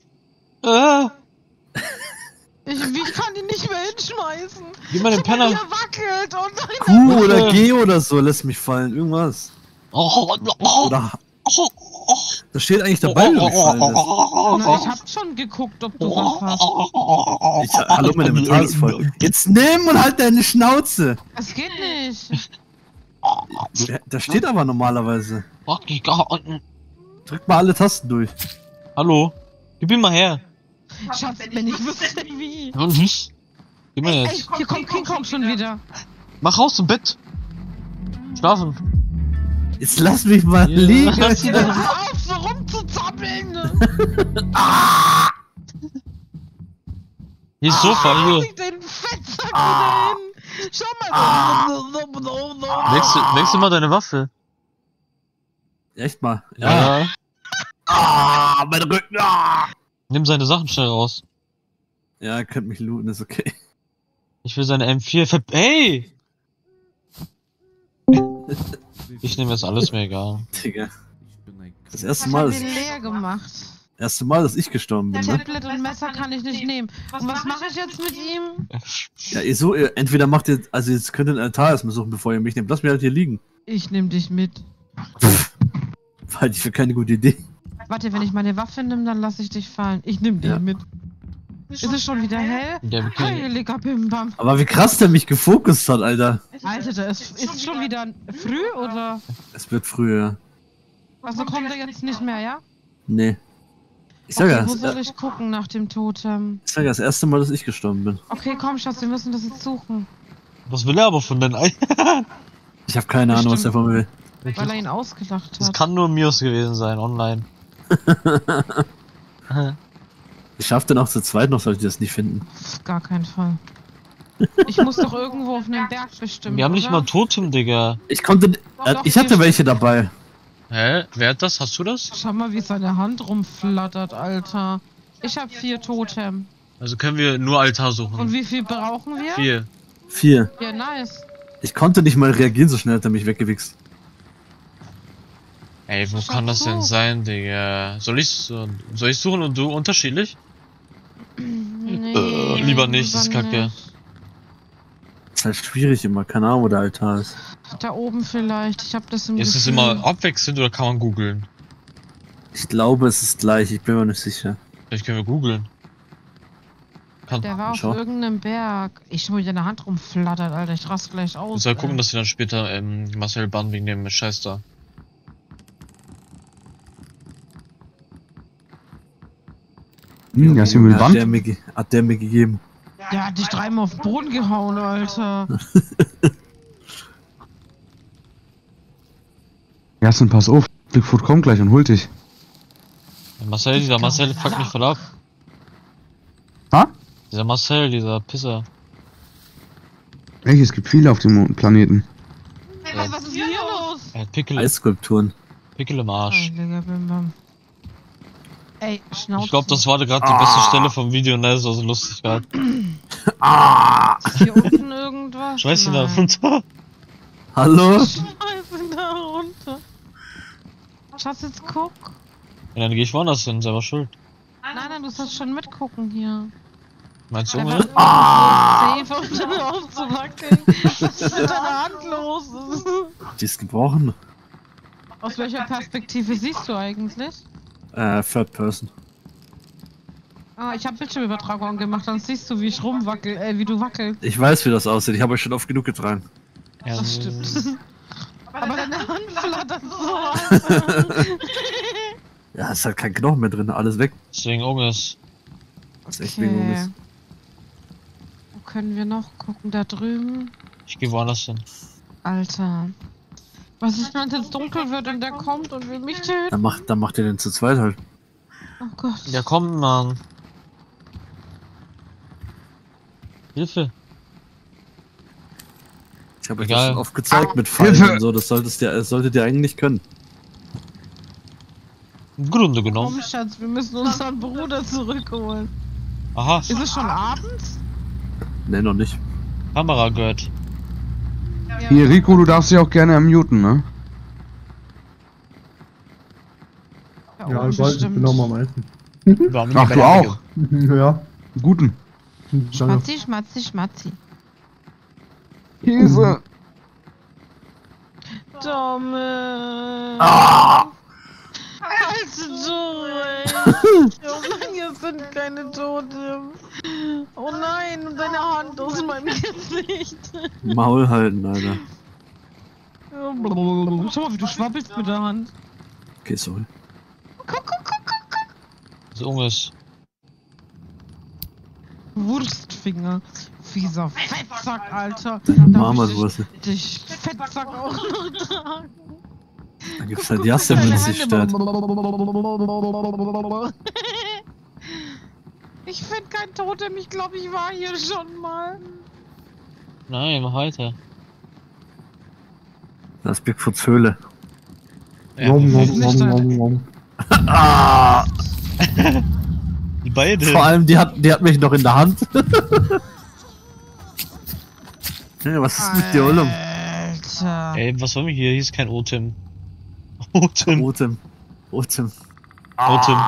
Ich kann ihn nicht mehr hinschmeißen. Gib mal den Guck mal, Penner. wie er wackelt und Q oder G oder so, lass mich fallen. Irgendwas. Oder. Da steht eigentlich dabei, wie du gefallen ist. Na, ich hab schon geguckt, ob du was hast. Hallo, mein Inventar ist voll. Jetzt nimm und halt deine Schnauze. Es geht nicht. Da steht aber normalerweise. Drück mal alle Tasten durch. Hallo? Gib ihn mal her. Schatz, wenn ich wüsste wie. Gib mir Ey, jetzt. hier kommt King Kong schon wieder. Mach raus zum Bett. Schlafen. Jetzt lass mich mal Ja. liegen. Hör auf, so rumzuzappeln. Hier ist Sofa, Leg hier. den Fettsack wieder hin. Schau mal. Wechsel mal deine Waffe. Echt mal. Ja. Mein Rücken. Ah. Nimm seine Sachen schnell raus. Ja, ihr könnt mich looten, ist okay. Ich will seine M4 Hey! Ich nehme jetzt alles, mir egal. Digga. Das Ich erste hab Mal, den leer gemacht. dass ich gestorben bin, ne? Tablet und Messer kann ich nicht nehmen. Und was mache ich jetzt mit ihm? Ja, ihr entweder macht ihr, also jetzt könnt ihr den Altar erstmal suchen, bevor ihr mich nehmt. Lass mich halt hier liegen. Ich nehme dich mit. Halte ich für keine gute Idee. Warte, wenn ich meine Waffe nehme, dann lasse ich dich fallen. Ich nehme dich Ja. mit. Ist es schon wieder hell? Der Heiliger Bimbam. Aber wie krass der mich gefokust hat, Alter. Alter, da ist schon wieder früh oder? Es wird früher. Also kommt er jetzt nicht mehr, ja? Nee. Ich sag ja, Okay, wo soll ich gucken nach dem Totem? das erste Mal, dass ich gestorben bin. Okay, komm, Schatz, wir müssen das jetzt suchen. Was will er aber von deinen Eiern? Ich habe keine Ahnung, was der von mir will. Weil er ihn ausgelacht Das hat. kann nur Mios gewesen sein, online. Ich schaff den auch zu zweit noch, sollte ich das nicht finden. Auf gar keinen Fall. Ich muss doch irgendwo auf einem Berg bestimmen. Wir haben nicht oder? mal Totem, Digga. Ich konnte, Doch, ich hatte hier welche dabei. Hä? Wer hat das? Hast du das? Schau mal, wie seine Hand rumflattert, Alter. Ich hab 4 Totem. Also können wir nur Altar suchen. Und wie viel brauchen wir? 4. 4. Ja, nice. Ich konnte nicht mal reagieren, so schnell hat er mich weggewichst. Ey, wo Schau kann das denn zu. sein, Digga? Soll ich suchen und du unterschiedlich? Nee, Lieber nicht, das ist kacke. nicht. Ist halt schwierig immer, keine Ahnung, wo der Altar ist. Da oben vielleicht. Ich hab das im Ist es Gefühl. immer abwechselnd oder kann man googeln? Ich glaube, es ist gleich, ich bin mir nicht sicher. Vielleicht können wir googeln. Der war auf Schau. irgendeinem Berg. Ich schau, wie deine Hand rumflattert, Alter. Ich rast gleich aus. Ich soll gucken, dass wir dann später Marcel bannen wegen dem Scheiß da. Yasin will Hat der Band. hat der mir gegeben. Der hat dich 3-mal auf den Boden gehauen, Alter. Yasin, pass auf. Bigfoot kommt gleich und holt dich. Marcel, dieser Marcel fuckt mich voll ab. Ha? Dieser Marcel, dieser Pisser. Ey, es gibt viele auf dem Planeten. Ey, was ist denn hier los? Er hat Pickel Eisskulpturen. im Arsch. Heiliger Bimbam. Ey, Schnauze. Ich glaube, das war gerade die beste Stelle vom Video, ne? Das war so lustig gerade. Ist hier unten irgendwas? Schmeiß ihn da Nein. runter. Hallo? Schmeiß ihn da runter. Schatz, jetzt guck. Ja, dann geh ich woanders hin, selber schuld. Nein, du sollst schon mitgucken hier. Meinst du, Der oder? war safe auf deine aufzuwackeln. Was ist mit deiner Hand los? Die ist gebrochen. Aus welcher Perspektive siehst du eigentlich? Third Person. Ah, ich habe Bildschirmübertragung gemacht, dann siehst du, wie ich wie du wackelst. Ich weiß, wie das aussieht. Ich habe euch schon oft genug getragen. Ja, Das stimmt. Aber deine Hand flattert so. Ja, ist halt kein Knochen mehr drin. Alles weg. Deswegen Unges. Das ist echt wegen uns. Wo können wir noch gucken? Da drüben. Ich gehe woanders hin. Alter. Was ist, wenn es jetzt dunkel wird und der kommt und will mich töten? Dann macht ihr den zu zweit halt. Oh Gott. Ja, komm, Mann. Hilfe. Ich habe euch das Egal. schon oft gezeigt mit Fallen Hilfe! und so. Das solltet ihr eigentlich können. Im Grunde genommen. Komm, Schatz, wir müssen unseren Bruder zurückholen. Aha, Ist es schon abends? Ne, noch nicht. Kamera gehört. Ja. Hier, Rico, du darfst dich auch gerne muten, ne? Da Ja, oben ich weiß, ich bin auch mal am Essen. Wir haben ihn Ach, bei du der auch? Ja, Guten. schon. Schmatzi, schmatzi, schmatzi. Käse. Dumme. Halte durch. Oh nein, hier sind keine Tote. Oh nein, und deine Hand aus meinem Gesicht. Maul halten, Alter. Schau mal, wie du schwabbelst mit der Hand. Okay, sorry. Das Unges. Wurstfinger. Fieser Fettsack, Alter. Marmorwurzel. Dich Fettsack auch noch tragen. Da gibt's halt Jasse, wenn es sich stört. Ich finde kein Totem, ich glaube, ich war hier schon mal. Nein, mach weiter. Das ist Bigfoots Höhle. Ja, Nom, nom, Nicht nom, deine- nom, nom. Ah! die beide. Vor allem, die hat mich noch in der Hand. Ja, was ist mit dir, Ullum? Alter. Ey, was wollen wir hier? Hier ist kein Otem. Otem. Otem. Otem. Otem.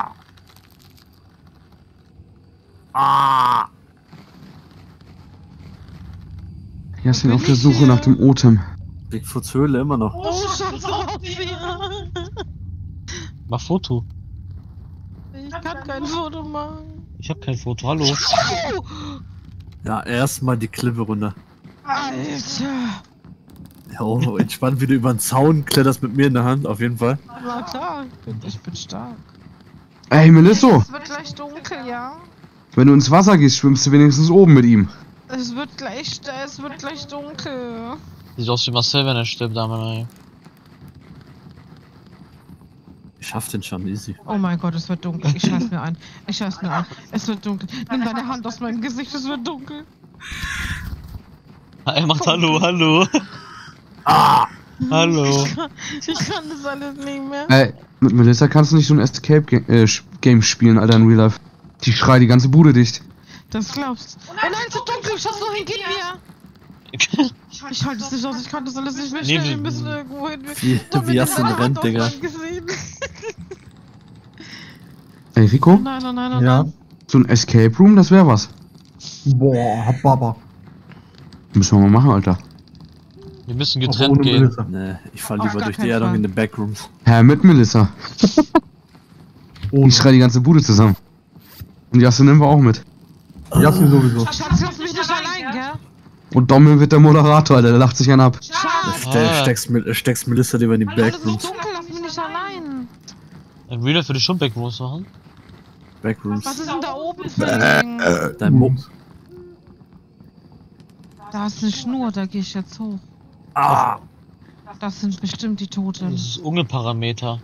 Hier sind auf der Suche nach dem Otem. Bigfoots Höhle immer noch. Oh, Schatz, auf hier. Mach Foto. Ich kann kein Foto machen. Ich hab kein Foto. Hallo. Ja, erstmal die Klippe runter. Alter. Ja, oh, entspannt, wie du über den Zaun kletterst mit mir in der Hand, auf jeden Fall. Na klar, ich bin stark. Ey, Melisso, Es wird gleich dunkel, ja? wenn du ins Wasser gehst, schwimmst du wenigstens oben mit ihm. Es wird gleich dunkel. Sieht aus wie Marcel, wenn er stirbt, Mann. Ich schaff den schon, easy. Oh mein Gott, es wird dunkel. Ich scheiß mir ein. Es wird dunkel. Nimm deine Hand aus meinem Gesicht, es wird dunkel. Er macht Hallo, hallo. Hallo. Ich kann das alles nicht mehr. Ey, mit Melissa kannst du nicht so ein Escape-Game spielen, Alter, in Real Life. Die schreit die ganze Bude dicht. Das glaubst du. Oh nein, es ist dunkel. Schatz, wohin gehen wir? Ich halte es nicht aus. Ich kann das alles nicht mehr Nee, stellen. Wir wir- müssen irgendwo hin. Wie hast du den rennt, Digga? Ey, Rico, Nein, nein, nein, nein. Ja. nein. so ein Escape Room, das wäre was. Boah, hab Baba. Müssen wir mal machen, Alter. Wir müssen Auch getrennt ohne gehen. Melissa. Ne, ich fall Auf lieber gar durch die keinen Erdung Fall. in den Backrooms. Hä, mit Melissa. Ohne. Ich schrei die ganze Bude zusammen. Und Jasse nehmen wir auch mit. Jasmin sowieso. Schatz, lass mich nicht allein, gell? Und Dommel wird der Moderator, Alter, der lacht sich einen ab. Schatz! Steckst Melissa lieber in die Alles ist Backrooms. dunkel, lass mich nicht allein. Im Real Life würde ich schon Backrooms machen. Backrooms. Was ist denn da oben für ein Ding? Dein Mo. Da ist eine Schnur, da gehe ich jetzt hoch. Ah! Das sind bestimmt die Toten. Das ist Unge-Parameter.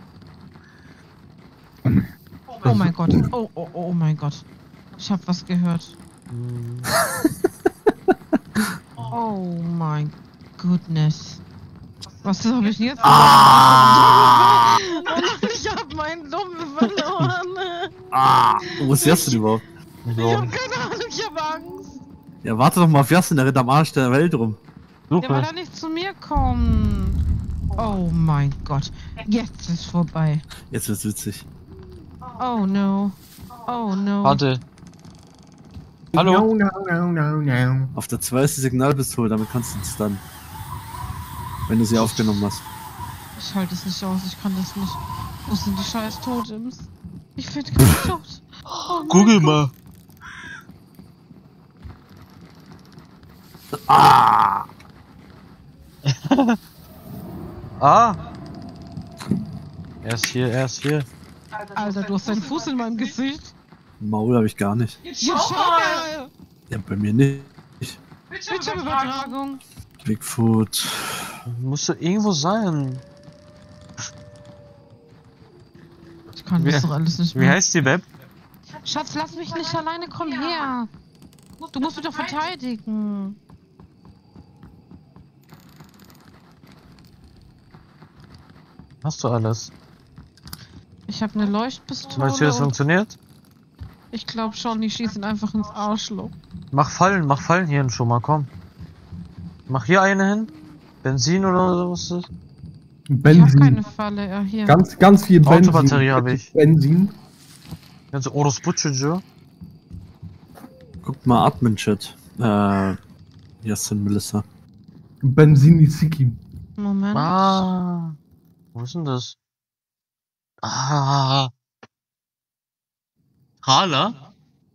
Oh mein Gott. Oh mein Gott. Ich hab was gehört. Hm. Oh mein goodness. Was habe ich denn jetzt? Ah! Oh nein, ich hab meinen Dumme verloren. Ah! Wo ist Jasmin überhaupt? Ich So. hab keine Ahnung, ich hab Angst. Ja, warte doch mal auf Jasmin, der rennt am Arsch der Welt rum. Der will Super. da nicht zu mir kommen. Oh mein Gott. Jetzt ist vorbei. Jetzt wird's witzig. Oh no. Oh no. Warte. Hallo. No, no, no, no. Auf der 2 ist die Signalpistole, damit kannst du es dann. Wenn du sie aufgenommen hast. Ich halte es nicht aus, ich kann das nicht. Wo sind die scheiß Totems? Ich finde keinen Tod. Google mal. Ah! Er ist hier. Alter, du hast deinen Fuß in meinem Gesicht. Maul habe ich gar nicht. Ja, schau mal. Ja, bei mir nicht. Bildschirmübertragung. Bigfoot. Muss doch irgendwo sein. Ich kann das doch alles nicht Wie mehr. heißt die Web? Schatz, lass mich nicht alleine, komm her. Du musst mich doch verteidigen. Hast du alles? Ich habe eine Leuchtpistole. Meinst du, das und funktioniert? ich glaube schon, die schießen einfach ins Arschloch. Mach Fallen hier schon mal, komm. Mach hier eine hin. Benzin oder sowas ist das? Ich habe Benzin. keine Falle, ja hier. Ganz viel Benzin. Autobatterie habe ich. Benzin. Ganze Orosputsche. Guck mal, Admin-Chat. Justin Melissa. Benzin Isiki. Moment. Ah. Wo ist denn das? Ah. Hala?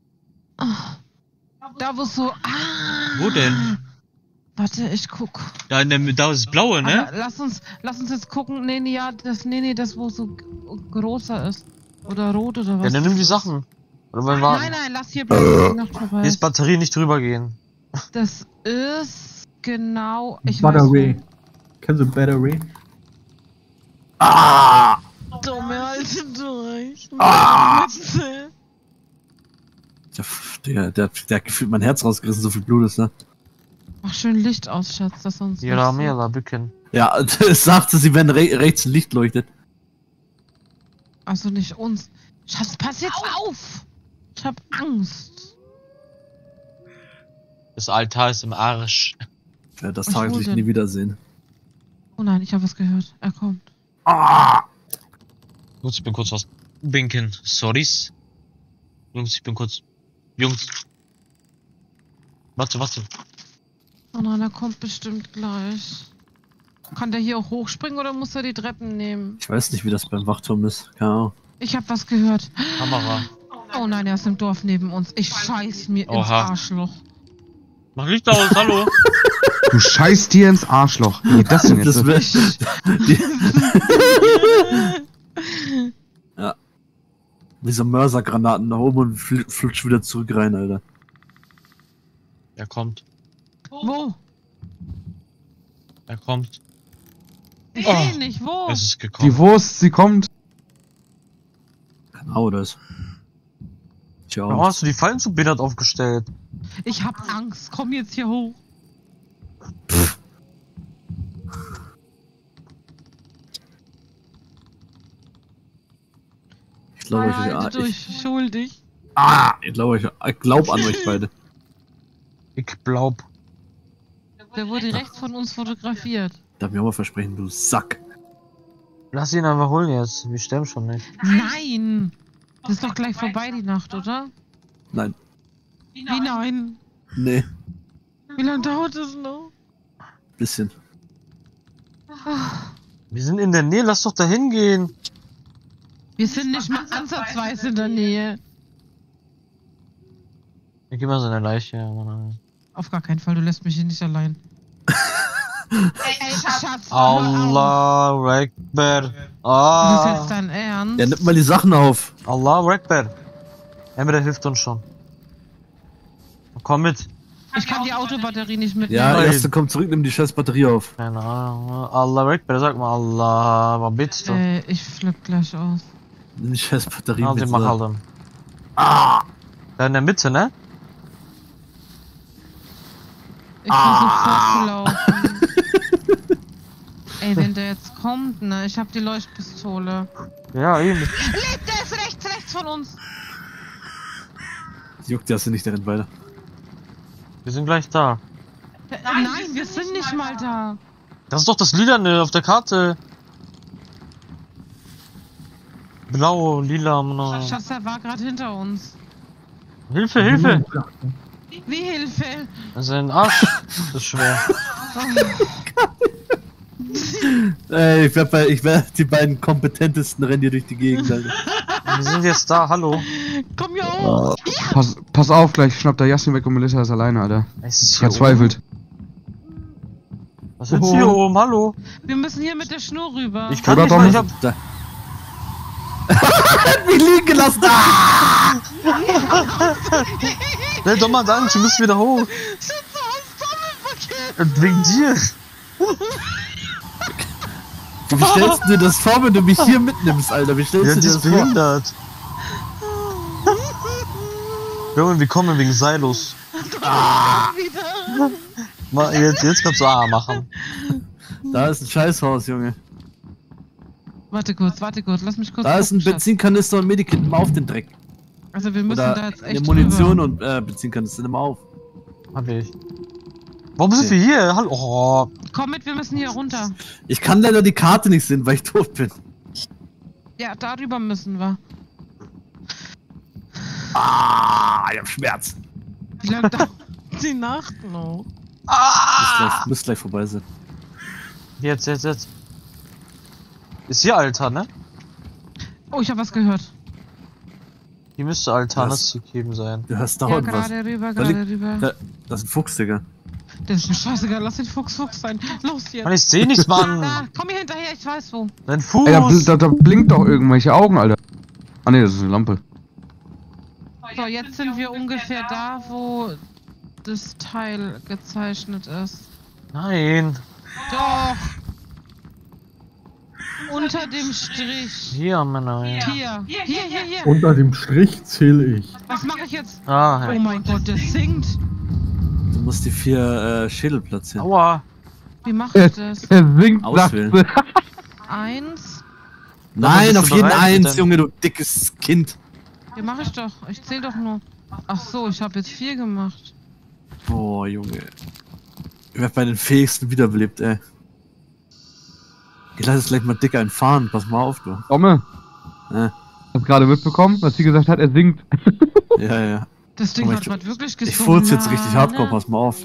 Da wo so. Wo denn? Warte, ich guck. Da ist das blaue, ne? Aber lass uns jetzt gucken. Das wo so großer ist. Oder rot oder was. Ja, dann nimm die Sachen. Oder wollen wir warten? Nein, lass hier bleiben. Noch vorbei. Hier ist Batterie, nicht drüber gehen. Das ist genau. Ich Battery. Kennst du Battery? Dumme alte durch. Der hat gefühlt mein Herz rausgerissen, so viel Blut ist, ne? Mach schön Licht aus, Schatz, dass uns. Hier haben wir Bücken. Ja, es sagte sie, wenn rechts ein Licht leuchtet. Also nicht uns. Schatz, pass jetzt auf! Ich hab Angst. Das Altar ist im Arsch. Ich werde das Was Tageslicht wohl denn? nie wiedersehen. Oh nein, ich habe was gehört. Er kommt. Jungs, ich bin kurz was. Binken. Sorrys. Jungs, ich bin kurz. Jungs. Warte. Oh nein, er kommt bestimmt gleich. Kann der hier auch hochspringen oder muss er die Treppen nehmen? Ich weiß nicht, wie das beim Wachturm ist. Keine Ahnung. Ich hab was gehört. Kamera. Oh nein, er ist im Dorf neben uns. Ich scheiß mir ins Oha. Arschloch. Mach Licht aus, hallo. Du scheißt dir ins Arschloch. Wie geht das denn jetzt? Das wär, ja. Wie so Mörsergranaten nach oben und flutscht wieder zurück rein, Alter. Er kommt. Wo? Er kommt. Ich Oh. seh nicht, wo? Es ist Die gekommen. Wurst, sie kommt. Genau das. Tja. Warum hast du die Fallen so behindert aufgestellt? Ich hab Angst. Komm jetzt hier hoch. Ich glaube, Halte durch. Schuldig. ich glaube an euch beide. Ich glaub. Der wurde rechts von uns fotografiert. Darf mir auch mal versprechen, du Sack. Lass ihn einfach holen jetzt. Wir sterben schon nicht. Nein! Das ist doch gleich vorbei, die Nacht, oder? Nein. Wie nein? Nee. Wie lange dauert es noch? Bisschen. Wir sind in der Nähe, lass doch da hingehen. Wir sind nicht mal ansatzweise in der Nähe. Ich geh mal so eine Leiche. Mann. Auf gar keinen Fall, du lässt mich hier nicht allein. Ey, Schatz! hör auf. Allah Akbar. Das ist jetzt Ah. dein Ernst? Ja, nimm mal die Sachen auf. Allah Akbar. Emre hilft uns schon. Komm mit. Ich kann die Autobatterie nicht mitnehmen. Ja, Nein. erste komm zurück, nimm die scheiß Batterie auf. Keine Ahnung. Allah Akbar, sag mal Allah. Was bittest du? Ich flipp gleich aus. Nimm die scheiß Batterie Also, mit. mach halt dann. Da in der Mitte, ne? Ich versuche fortzulaufen. Ey, wenn der jetzt kommt, ne? Ich hab die Leuchtpistole. Ja, eben. Der ist rechts von uns. Juckt ja nicht, der rennt weiter. Wir sind gleich da. Nein, wir sind nicht mal da. Das ist doch das Lilane auf der Karte. Blau, lila, Mann. Schatz, der war gerade hinter uns. Hilfe, Hilfe! Wie Hilfe? Das ist ein Arsch. Das ist schwer. Ich werd die beiden kompetentesten rennen hier durch die Gegend, Alter. Wir sind jetzt da, hallo. Komm hier hoch! Pass auf, gleich schnappt der Jasmin weg und Melissa ist alleine, Alter. Es ist hier Verzweifelt. oben. Was ist hier oben? Hallo? Wir müssen hier mit der Schnur rüber. Ich kann Oder nicht, weil ich hab... Da. Mich liegen gelassen! Ah! Stell doch mal an, du musst wieder hoch. Und wegen dir. Wie stellst du dir das vor, wenn du mich hier mitnimmst, Alter? Wie stellst Ja, du die dir ist das vor? behindert. Junge, wir kommen wegen Silos. Jetzt kannst du A machen. Da ist ein Scheißhaus, Junge. Warte kurz, lass mich kurz Da ist ein gucken, Schatz. Benzinkanister und Medikit, nimm auf den Dreck. Also wir müssen Oder da jetzt eine echt Munition rüber. und Benzinkanister, nimm auf. Hab ich. Warum sind wir hier? Hallo? Oh. Komm mit, wir müssen hier runter. Ich kann leider die Karte nicht sehen, weil ich tot bin. Ja, darüber müssen wir. Ah, ich hab Schmerzen. Wie lange dauert die Nacht noch? Müsste gleich vorbei sein. Jetzt. Ist hier Altar, ne? Oh, ich habe was gehört. Hier müsste Altar Was? gegeben sein. Du hörst Ja, dauernd was. gerade rüber, Da gerade liegt- rüber. Das ist ein Fuchs, Digga. Das ist mir scheißegal, lass den Fuchs sein. Los hier. Mann, ich seh nichts, Da, Mann. komm hier hinterher, ich weiß wo. Dein Fuß. Ey, da blinkt doch irgendwelche Augen, Alter. Ah ne, das ist eine Lampe. So, jetzt sind wir ungefähr da, wo das Teil gezeichnet ist. Nein. Doch. Unter dem Strich. Hier, Männer. Hier. Unter dem Strich zähle ich. Was mache ich jetzt? Ah, Oh hey. mein Gott, das singt. Du musst die 4 Schädel platzieren. Aua. Wie mache ich das? Er singt, Auswählen. sagt sie. 1. Nein, bist auf du jeden bereit, Eins, dann? Junge, du dickes Kind. Wie mache ich doch? Ich zähle doch nur. Ach so, ich habe jetzt 4 gemacht. Boah, Junge. Ich werd bei den Fähigsten wiederbelebt, ey. Ich lass jetzt gleich mal dicker entfahren, pass mal auf, du. Omme, Ja, hast gerade mitbekommen, was sie gesagt hat, er singt. ja. Das Ding Aber hat gerade wirklich Ich gesungen. furz jetzt richtig hardcore, pass mal auf.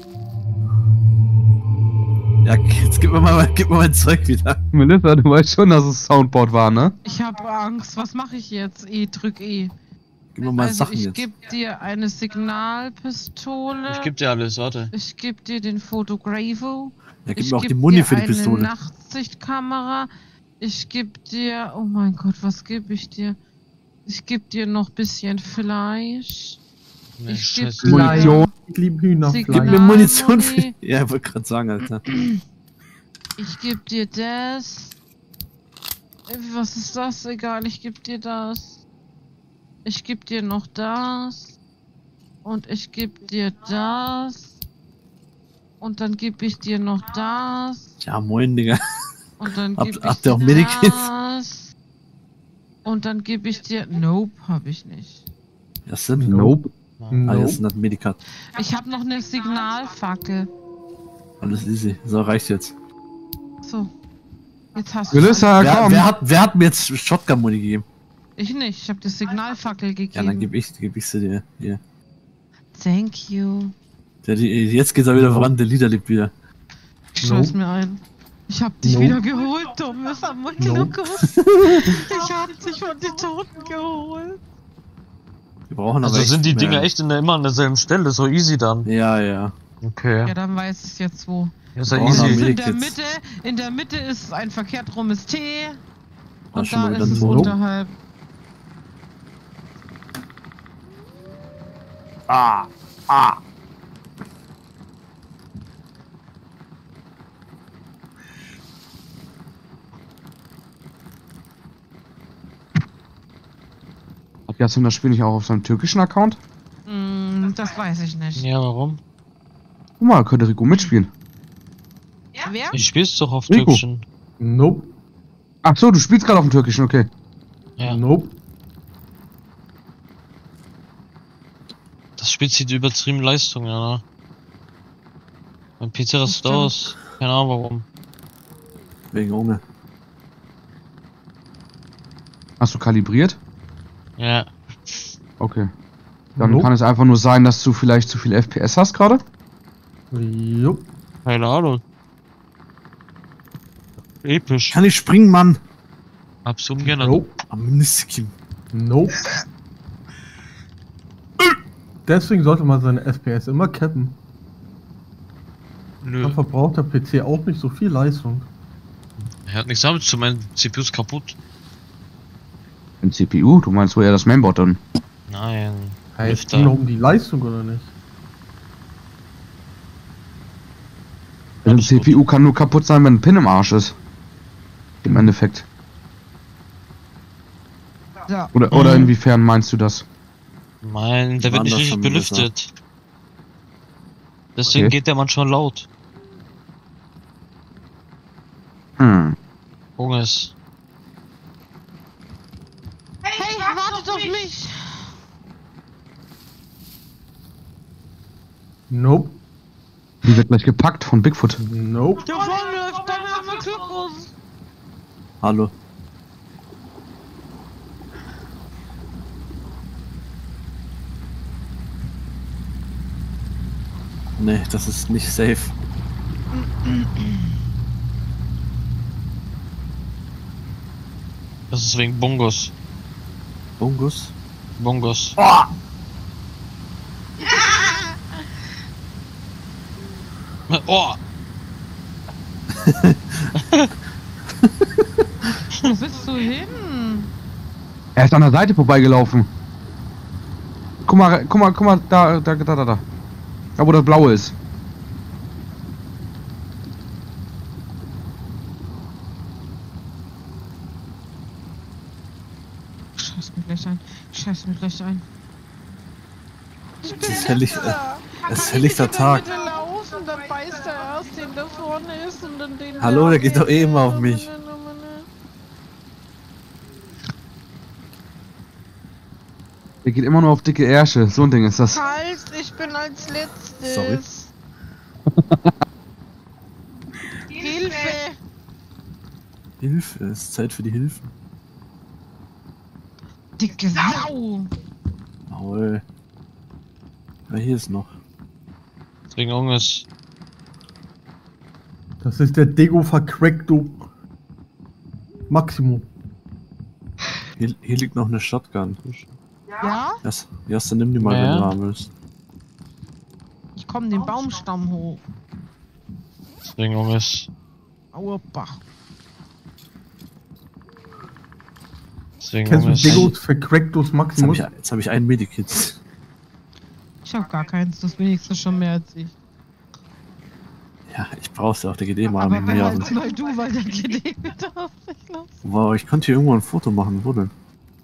Ja, jetzt gib mir mal mein Zeug wieder. Melissa, du weißt schon, dass es Soundboard war, ne? Ich habe Angst. Was mache ich jetzt? Drück E. Gib mir mal Also Sachen ich jetzt. gebe dir eine Signalpistole. Ich geb dir alles, warte. Ich gebe dir den Fotografo. Ja, gib Ich mir auch die geb Muni dir für die eine Pistole. Nachtsichtkamera. Ich gebe dir... Oh mein Gott, was gebe ich dir? Ich gebe dir noch bisschen Fleisch. Nee, Ich geb scheiße. dir- Munition. Ich liebe Hühnerfleisch. Signal- Gib mir Munition Muni. für... Ja, ich wollte gerade sagen, Alter. Ich gebe dir das. Was ist das? Egal, ich gebe dir das. Ich gebe dir noch das. Und ich gebe dir das. Und dann gebe ich dir noch das. Ja, moin, Digga. Und dann Habt- gebe ich habt ihr auch dir Medikits? das. Und dann gebe ich dir... Nope, habe ich nicht. Ja, stimmt. Nope. Ah, Nope. jetzt sind das Medikat. Ich habe noch eine Signalfackel. Alles easy. So, reicht jetzt. So. Jetzt hast du... Melissa, komm. Wer hat mir jetzt Shotgun-Muni gegeben? Ich nicht. Ich habe die Signalfackel gegeben. Ja, dann geb ich sie dir. Hier. Thank you. Jetzt geht's er wieder voran, der Lieder lebt wieder. Scheiß Nope. mir ein. Ich hab dich Nope. wieder geholt, Thomas Nope. Lukas. Ich hab dich von den Toten geholt. Wir brauchen aber Also sind die mehr. Dinger echt immer an derselben Stelle, so easy dann. Ja. Okay. Ja, dann weiß ich jetzt wo. Ja, ist ja brauchen noch In easy. Medikits. der Mitte ist ein verkehrt rumes T. Das Und ist schon da mal ist wieder es so. unterhalb. Hat Jasmin das Spiel nicht auch auf seinem türkischen Account? Das weiß ich nicht. Ja, warum? Guck mal, könnte Rico mitspielen. Wer? Ich spiel's doch auf Rico. Türkischen. Nope. Ach so, du spielst gerade auf dem türkischen, okay. Ja. Nope. Das Spiel zieht übertrieben Leistung, ja. Mein PC rastet stimmt. aus. Keine Ahnung warum. Wegen Unge. Hast du kalibriert? Ja. Okay. Dann Nope. kann es einfach nur sein, dass du vielleicht zu viel FPS hast gerade. Jupp. Keine Ahnung. Episch. Kann ich springen, Mann? Hab's ungern. Nope. Am Miniskimm. Nope. Deswegen sollte man seine SPS immer cappen. Nö. Dann verbraucht der PC auch nicht so viel Leistung. Er hat nichts damit zu meinen CPU ist kaputt. Ein CPU? Du meinst wohl eher das Mainboard dann? Nein. Heißt Lüfter. ging noch um die Leistung oder nicht? Eine Alles gut. CPU kann nur kaputt sein, wenn ein Pin im Arsch ist. Im Endeffekt. Ja. Oder inwiefern meinst du das? Mein, der wird Waren nicht das richtig schon belüftet. Deswegen Okay. geht der manchmal laut. Junges. Hey, wartet auf mich! Nope. Die wird gleich gepackt von Bigfoot. Nope. Der vorne läuft, dein armer Glückus! Hallo. Nee, das ist nicht safe. Das ist wegen Bongos. Bungus? Bongos. Oh! Wo bist du hin? Er ist an der Seite vorbeigelaufen. Guck mal, da. Da wo das Blaue ist. Scheiß mich gleich ein. Scheiß mich gleich ein. Es ist helllichter Tag. Bitte laufen, dann beißt er erst den, der vorne ist und dann den. Hallo, der geht doch eh immer auf mich. Der geht immer nur auf dicke Ärsche. So ein Ding ist das. Halt, ich bin als letztes. Sorry. Hilfe! Hilfe, es ist Zeit für die Hilfe. Dicke Sau! Jawohl. Ja, hier ist noch. Wegen Junges. Das ist der Dego Vercrackto Maximum. Hier liegt noch eine Shotgun. Ja? Erst nimm die mal, wenn Ja. du haben willst. Ich komm den Baumstamm hoch. Wegen Junges. Auerbach. Wegen Kennst du Junges. Degos Vercracktos Maximus? Jetzt hab ich einen Medikit. Ich hab gar keins, das wenigstens schon mehr als ich. Ja, ich brauch's ja auch, der geht eh mal Aber mit wenn mir. halt mal du, weil dann geht eh wieder auf mich los. Wow, ich konnte hier irgendwo ein Foto machen. Wo denn?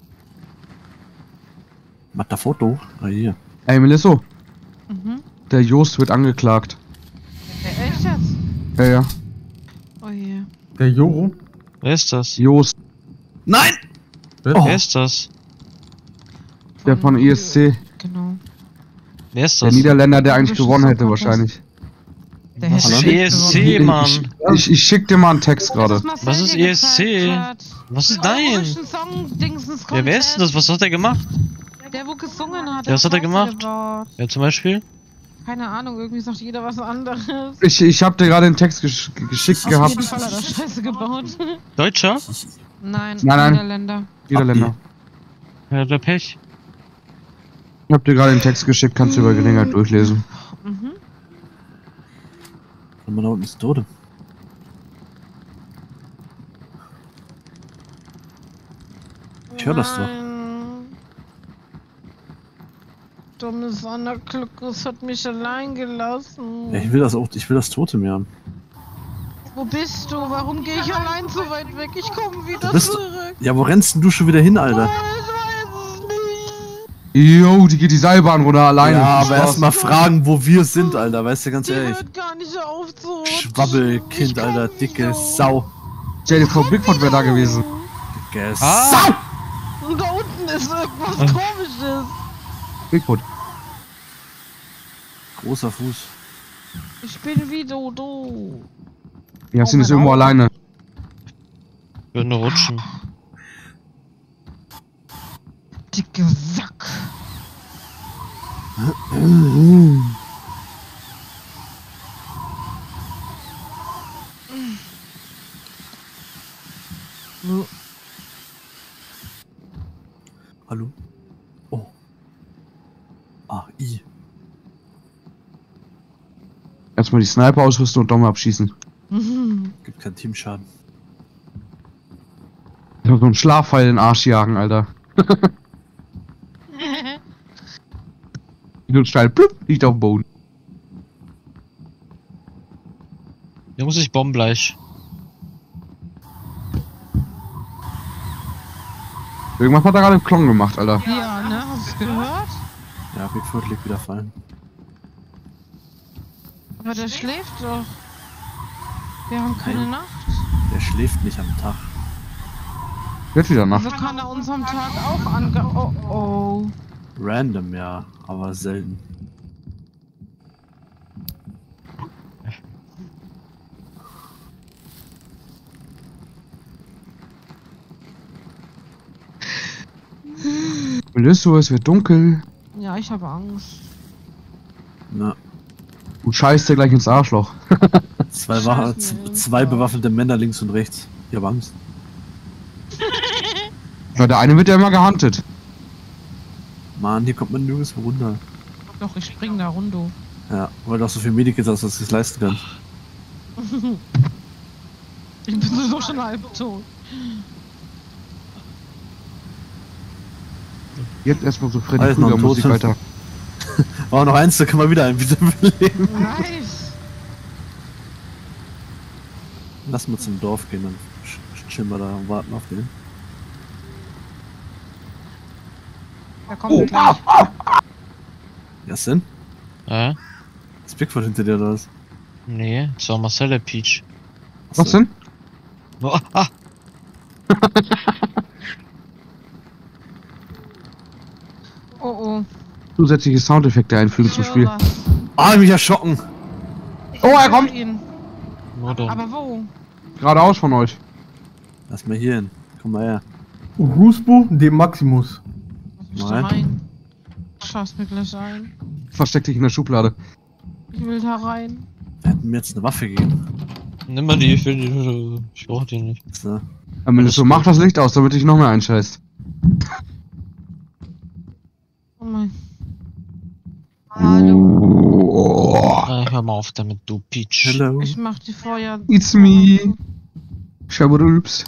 Macht da Foto? Ah, hier. Ey, Melisso, Mhm. der Joost wird angeklagt. Echt jetzt? Ja, ja. Oh je. Der Joro? Wer ist das? Joost, Nein! Was? Oh. Wer ist das? der von ESC. Genau. Wer ist Der das? Niederländer, der eigentlich Russisches gewonnen hätte, Song-Contest. wahrscheinlich. Der Was ist hätte ESC, Mann? Ich schick dir mal einen Text gerade. Was ist ESC? Was ist dein? Ja, wer ist denn das? Was hat er gemacht? Der, wo gesungen hat. Ja, was hat er Scheiße gemacht? gebaut. Ja, zum Beispiel? Keine Ahnung, irgendwie sagt jeder was anderes. Ich hab dir gerade den Text geschickt Auf gehabt. jeden Fall hat er Scheiße gebaut. Deutscher? Nein, Nein. Niederländer. Niederländer. Ja, der Pech. Ich hab dir gerade den Text geschickt, kannst du über Gelegenheit durchlesen. Mhm. Und da unten ist Tode. Ich höre das doch. Nein. Dummes Anna-Glückus hat mich allein gelassen. Ja, ich will das Tote mehr haben. Wo bist du? Warum gehe ich allein so weit weg? Ich komme wieder Du bist- zurück. Ja, wo rennst denn du schon wieder hin, Alter? Ich weiß es nicht. Jo, die geht die Seilbahn runter alleine. Ja, aber Spaß. erstmal fragen, wo wir sind, Alter, weißt du, ganz Die ehrlich. hört gar nicht auf zu rutschen. Schwabbelkind, Ich komm Alter, wieder dicke hoch. Sau. Stell dir vor, Bigfoot wäre da gewesen. Dicke Ah. Sau! Und da unten ist irgendwas Komisches. Bigfoot. Großer Fuß. Ich bin wie Dodo. Yasin Oh, ist irgendwo mein Auge. alleine. Würde nur rutschen. Dicke Sack. Hallo? Oh. Ah, I. Erstmal die Sniper ausrüsten und Dom abschießen. Gibt keinen Teamschaden. So einen Schlafpfeil in den Arsch jagen, Alter. Wie so ein Stein, plupp, liegt auf dem Boden. Jungs, ich bomb gleich. Irgendwas hat er gerade einen Klon gemacht, Alter. Ja, ne? Hast du gehört? Ja, Bigfoot liegt wieder fallen. Aber der schläft doch. Wir haben keine Nein. Nacht. Der schläft nicht am Tag. Wird wieder Nacht. Also kann er uns am Tag auch Oh oh. Random, ja, aber selten. Melissa, es wird dunkel. Ja, ich habe Angst. Na, Du scheißt dir gleich ins Arschloch. zwei bewaffnete Männer links und rechts. Ich hab Angst. Ja, der eine wird ja immer gehuntet. Mann, hier kommt man nirgendwo runter. Doch, ich spring da rundo. Ja, weil du auch so viel Medikits hast, dass du es leisten kannst. Ich bin sowieso schon halb tot. Jetzt erstmal so Freddy Alles noch Krüger tot. Musik, Alter. War noch eins, da kann man wieder einen wiederbeleben. Nice. Lass mal zum Dorf gehen, dann chillen wir da und warten auf den. Da kommt gleich. Was denn? Ist Bigfoot hinter dir oder was? Nee, das war Marcella Peach. Was denn? Oh, ah, Oh oh. Zusätzliche Soundeffekte einfügen zum Spiel. Was? Ah, mich erschrocken! Oh, er kommt! Ihn. Mordor. Aber wo? Geradeaus von euch. Lass mal hier hin. Komm mal her. Rusbo de Maximus. Ich da Nein. rein. Schaust mir gleich ein. Versteck dich in der Schublade. Ich will da rein. Wir hätten mir jetzt eine Waffe gegeben. Nimm mal die, ich brauch die nicht. So. Aber Melissa, mach das Licht aus, damit dich noch mehr einscheißt. Oh mein. Hallo. Ah, hör mal auf damit, du Peach. Hello. Ich mach die Feuer. It's me. Schabrülps.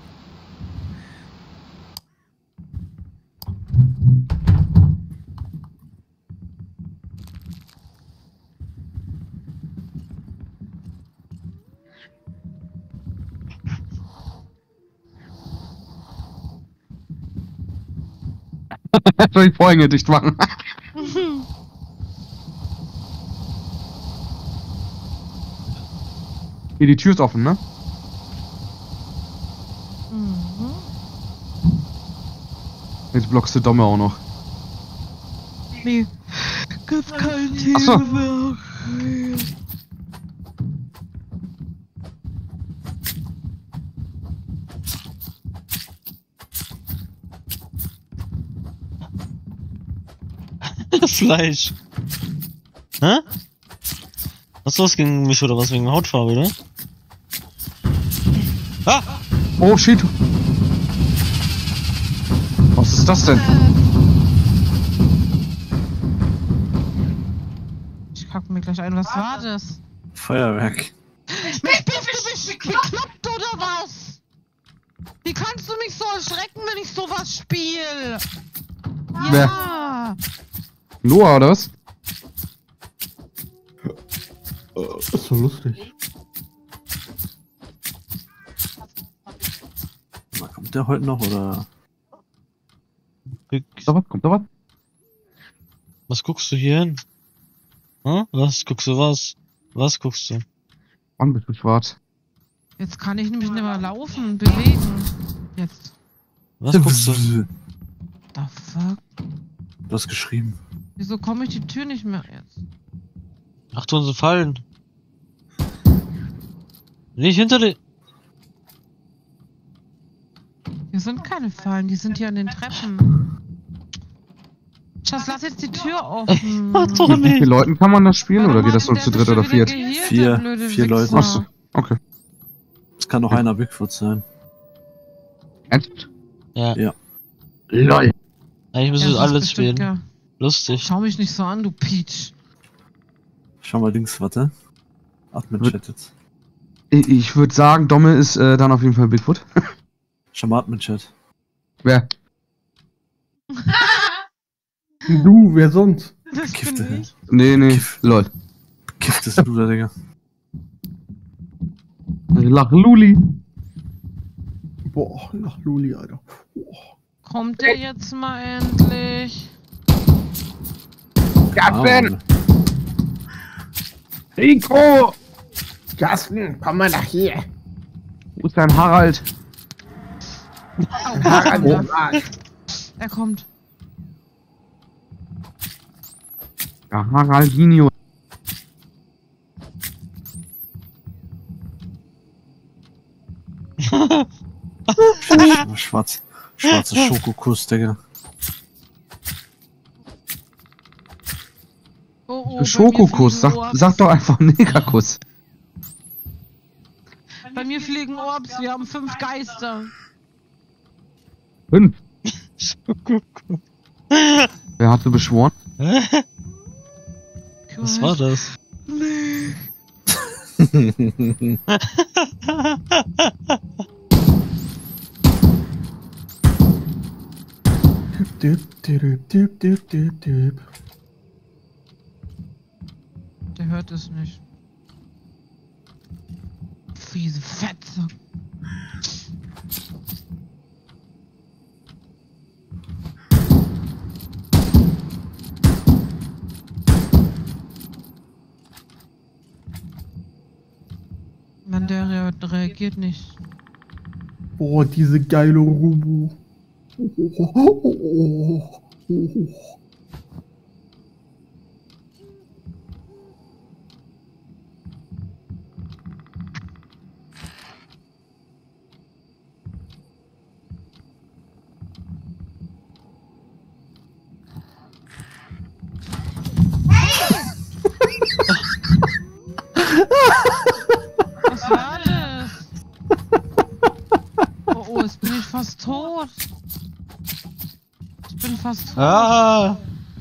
Soll ich Vorhänge dicht machen? Hier, die Tür ist offen, ne? Mhm. Jetzt blockst du Domme auch noch. Nee. Gibt kein Achso. Teamwork. Fleisch. Hä? Was ist los gegen mich oder was wegen der Hautfarbe, oder? Ah! Oh shit. Was ist das denn? Ich kack mir gleich ein. Was war das? Feuerwerk. Bist du mich bekloppt oder was? Wie kannst du mich so erschrecken, wenn ich sowas spiele? Ja. Noah, oder was? Das ist so lustig. Na, kommt der heute noch oder? Kommt da was? Kommt da was? Was guckst du hier hin? Hm? Was guckst du was? Was guckst du? Wann bist du schwarz? Jetzt kann ich nämlich nicht mehr laufen, bewegen. Jetzt. Was guckst du? Du The fuck? hast geschrieben. Wieso komme ich die Tür nicht mehr jetzt? Achtung, so fallen. Nicht hinter dir. Hier sind keine Fallen, die sind hier an den Treppen. Schatz, lass jetzt die Tür offen. Warte doch Mit wie vielen nicht. Leuten kann man das spielen Warte oder mal, geht das so der zu ist dritt schon oder wieder viert? geheilt, Vier- der blöde vier Leute. Wichser. Achso, okay. Es kann noch einer Bigfoot sein. Ernst? Ja. Ja. LOL. Eigentlich müssen Ja, wir das ist alles bestimmt spielen. geil. Lustig. Schau mich nicht so an, du Peach. Schau mal links, warte. Admin Wird- chattet. Ich würde sagen, Domme ist dann auf jeden Fall Bigfoot. Schau mal Admin Chat. Wer? Du, wer sonst? Das Kifte. bin ich. Nee, Kiff. lol. Giftest du da, Digga. Lach Luli. Boah, nach Luli, Alter. Boah. Kommt der jetzt mal endlich? Gassen! Rico! Justin, komm mal nach hier. Wo ist dein Harald? Er kommt. Ja, Haraldinho. Schwarze Schokokuss, Digga. Oh, bei mir Schokokuss, fliegen sag doch einfach Negerkuss. Bei mir fliegen Orbs, wir haben 5 Geister. 5. Wer hatte beschworen? Was war das? Dip, dip, dip, dip, dip, dip. Der hört es nicht. Fiese Fetze. Mann, der reagiert nicht. Boah, diese geile Rubu. Was war das? Oh, jetzt bin ich fast tot. Ich bin fast tot. Ah!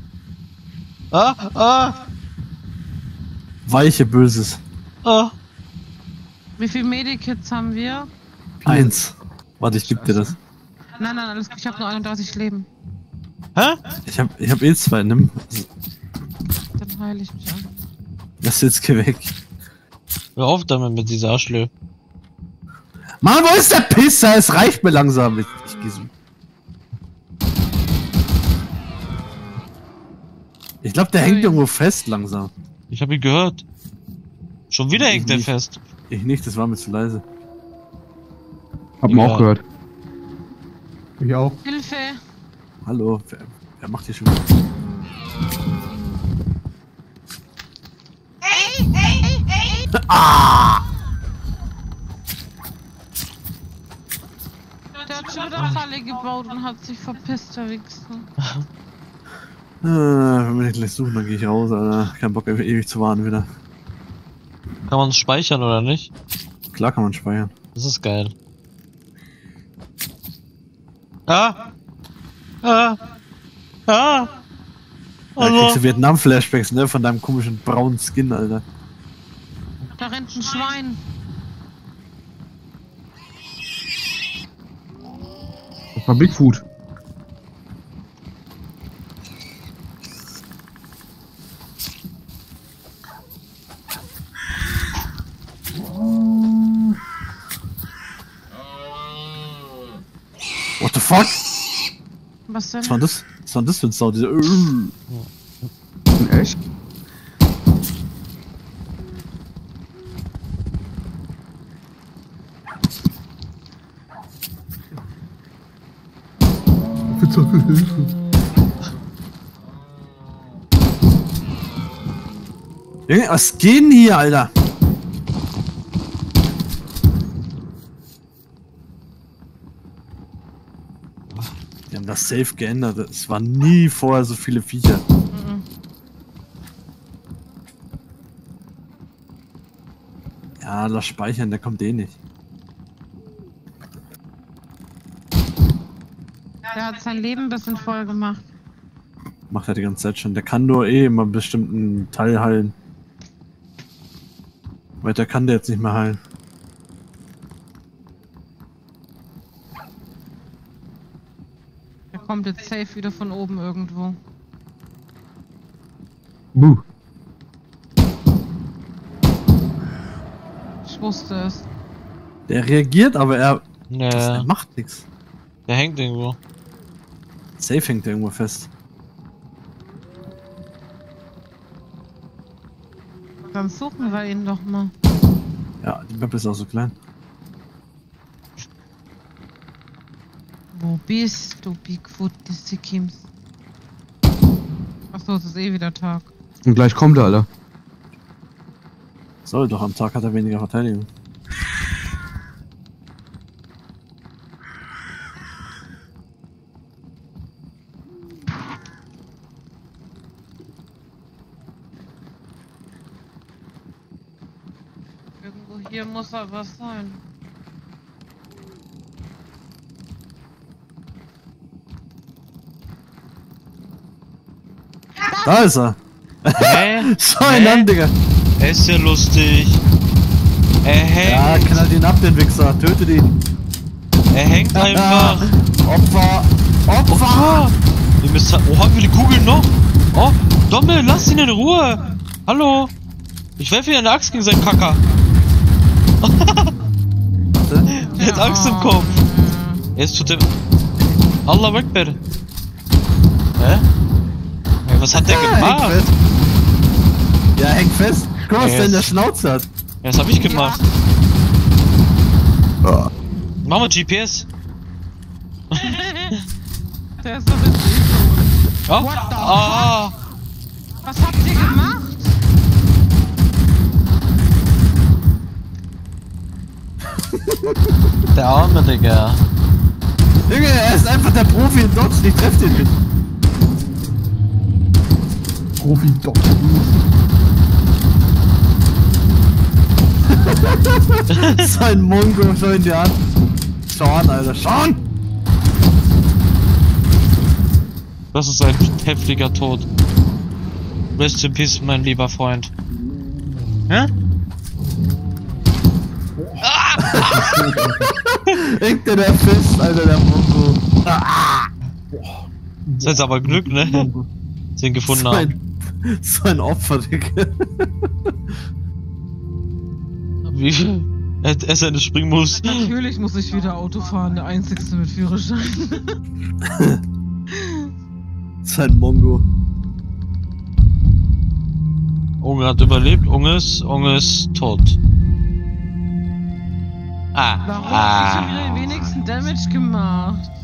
Weiche Böses. Ah! Wie viele Medikits haben wir? 1. Warte, ich geb dir das. Nein, alles gut. Ich habe nur 31 Leben. Hä? Ich hab eh 2, nimm. Dann heile ich mich an. Lass jetzt geh weg. Hör auf damit mit dieser Arschlö. Mann, wo ist der Pisser? Es reicht mir langsam. Ich geh so. Ich glaube, der hängt irgendwo fest langsam. Ich hab ihn gehört. Schon wieder hängt der nicht. fest. Ich nicht, das war mir zu leise. Hab man Ja. auch gehört. Ich auch. Hilfe! Hallo, wer macht hier schon wieder? Der hat schon wieder Falle gebaut und hat sich verpisst, der Wichser. Wenn wir nicht gleich suchen, dann gehe ich raus, Alter. Kein Bock, ewig zu warten wieder. Kann man speichern oder nicht? Klar kann man speichern. Das ist geil. Ah! Ah! Ah! Da kriegst Also, du Vietnam-Flashbacks, ne? Von deinem komischen braunen Skin, Alter. Da rennt ein Schwein. Das war Bigfoot. What the fuck? Was denn? Was war das? Was war das für ein Sound? Dieser Echt? Bitte Hilfe. Junge, was geht denn hier, Alter? Die haben das safe geändert. Es waren nie vorher so viele Viecher. Mhm. Ja, lass speichern, der kommt eh nicht. Der hat sein Leben ein bisschen voll gemacht. Macht er die ganze Zeit schon. Der kann nur immer einen bestimmten Teil heilen. Weiter kann der jetzt nicht mehr heilen. Der kommt jetzt safe wieder von oben irgendwo. Buh. Ich wusste es. Der reagiert, aber er Ja, macht nichts. der hängt irgendwo. Safe hängt er irgendwo fest. Dann suchen wir ihn doch mal. Ja, die Map ist auch so klein. Wo bist du, Bigfoot, die Sickims? Achso, es ist eh wieder Tag. Und gleich kommt er, Alter. Soll doch, am Tag hat er weniger Verteidigung. Irgendwo hier muss er was sein. Da ist er! Hä? So ein Land, Digga! Er ist ja lustig. Er hängt. Ja, knallt ihn ab, den Wichser! Tötet ihn! Er hängt einfach. Opfer! Opfer! Ihr müsst. Oha, wie viele Kugeln noch? Oh, Dommel, lass ihn in Ruhe! Hallo! Ich werfe ihm eine Axt gegen seinen Kacker. Er hat Angst im Kopf. Jetzt tut er. Allah Akbar. Hä? Ja, was hat der Hängt gemacht? fest. Ja, hängt fest! Guck mal, was Ja, der in der jetzt- Schnauze hat! Ja, das hab ich gemacht. Oh. Mach mal GPS. Der ist so witzig. Ja? What the Ah! Was habt ihr gemacht? Der arme Digga. Junge, er ist einfach der Profi in Dodge, ich treff den nicht! Profi Doktor. So ein Mongo, schau ihn dir an! Sean, Alter, Sean! Das ist ein heftiger Tod. Rest in peace, mein lieber Freund. Hä? Hängt der fest, Alter, der Mongo! Das ist jetzt aber Glück, ne? Den gefunden haben. So ein Opfer, Digga. Wie viel? Er ist eine Springmus. Natürlich muss ich wieder Auto fahren, der einzigste mit Führerschein. So ein Mongo. Unge hat überlebt, Unge ist tot. Warum hab ich schon wieder den wenigsten Damage gemacht?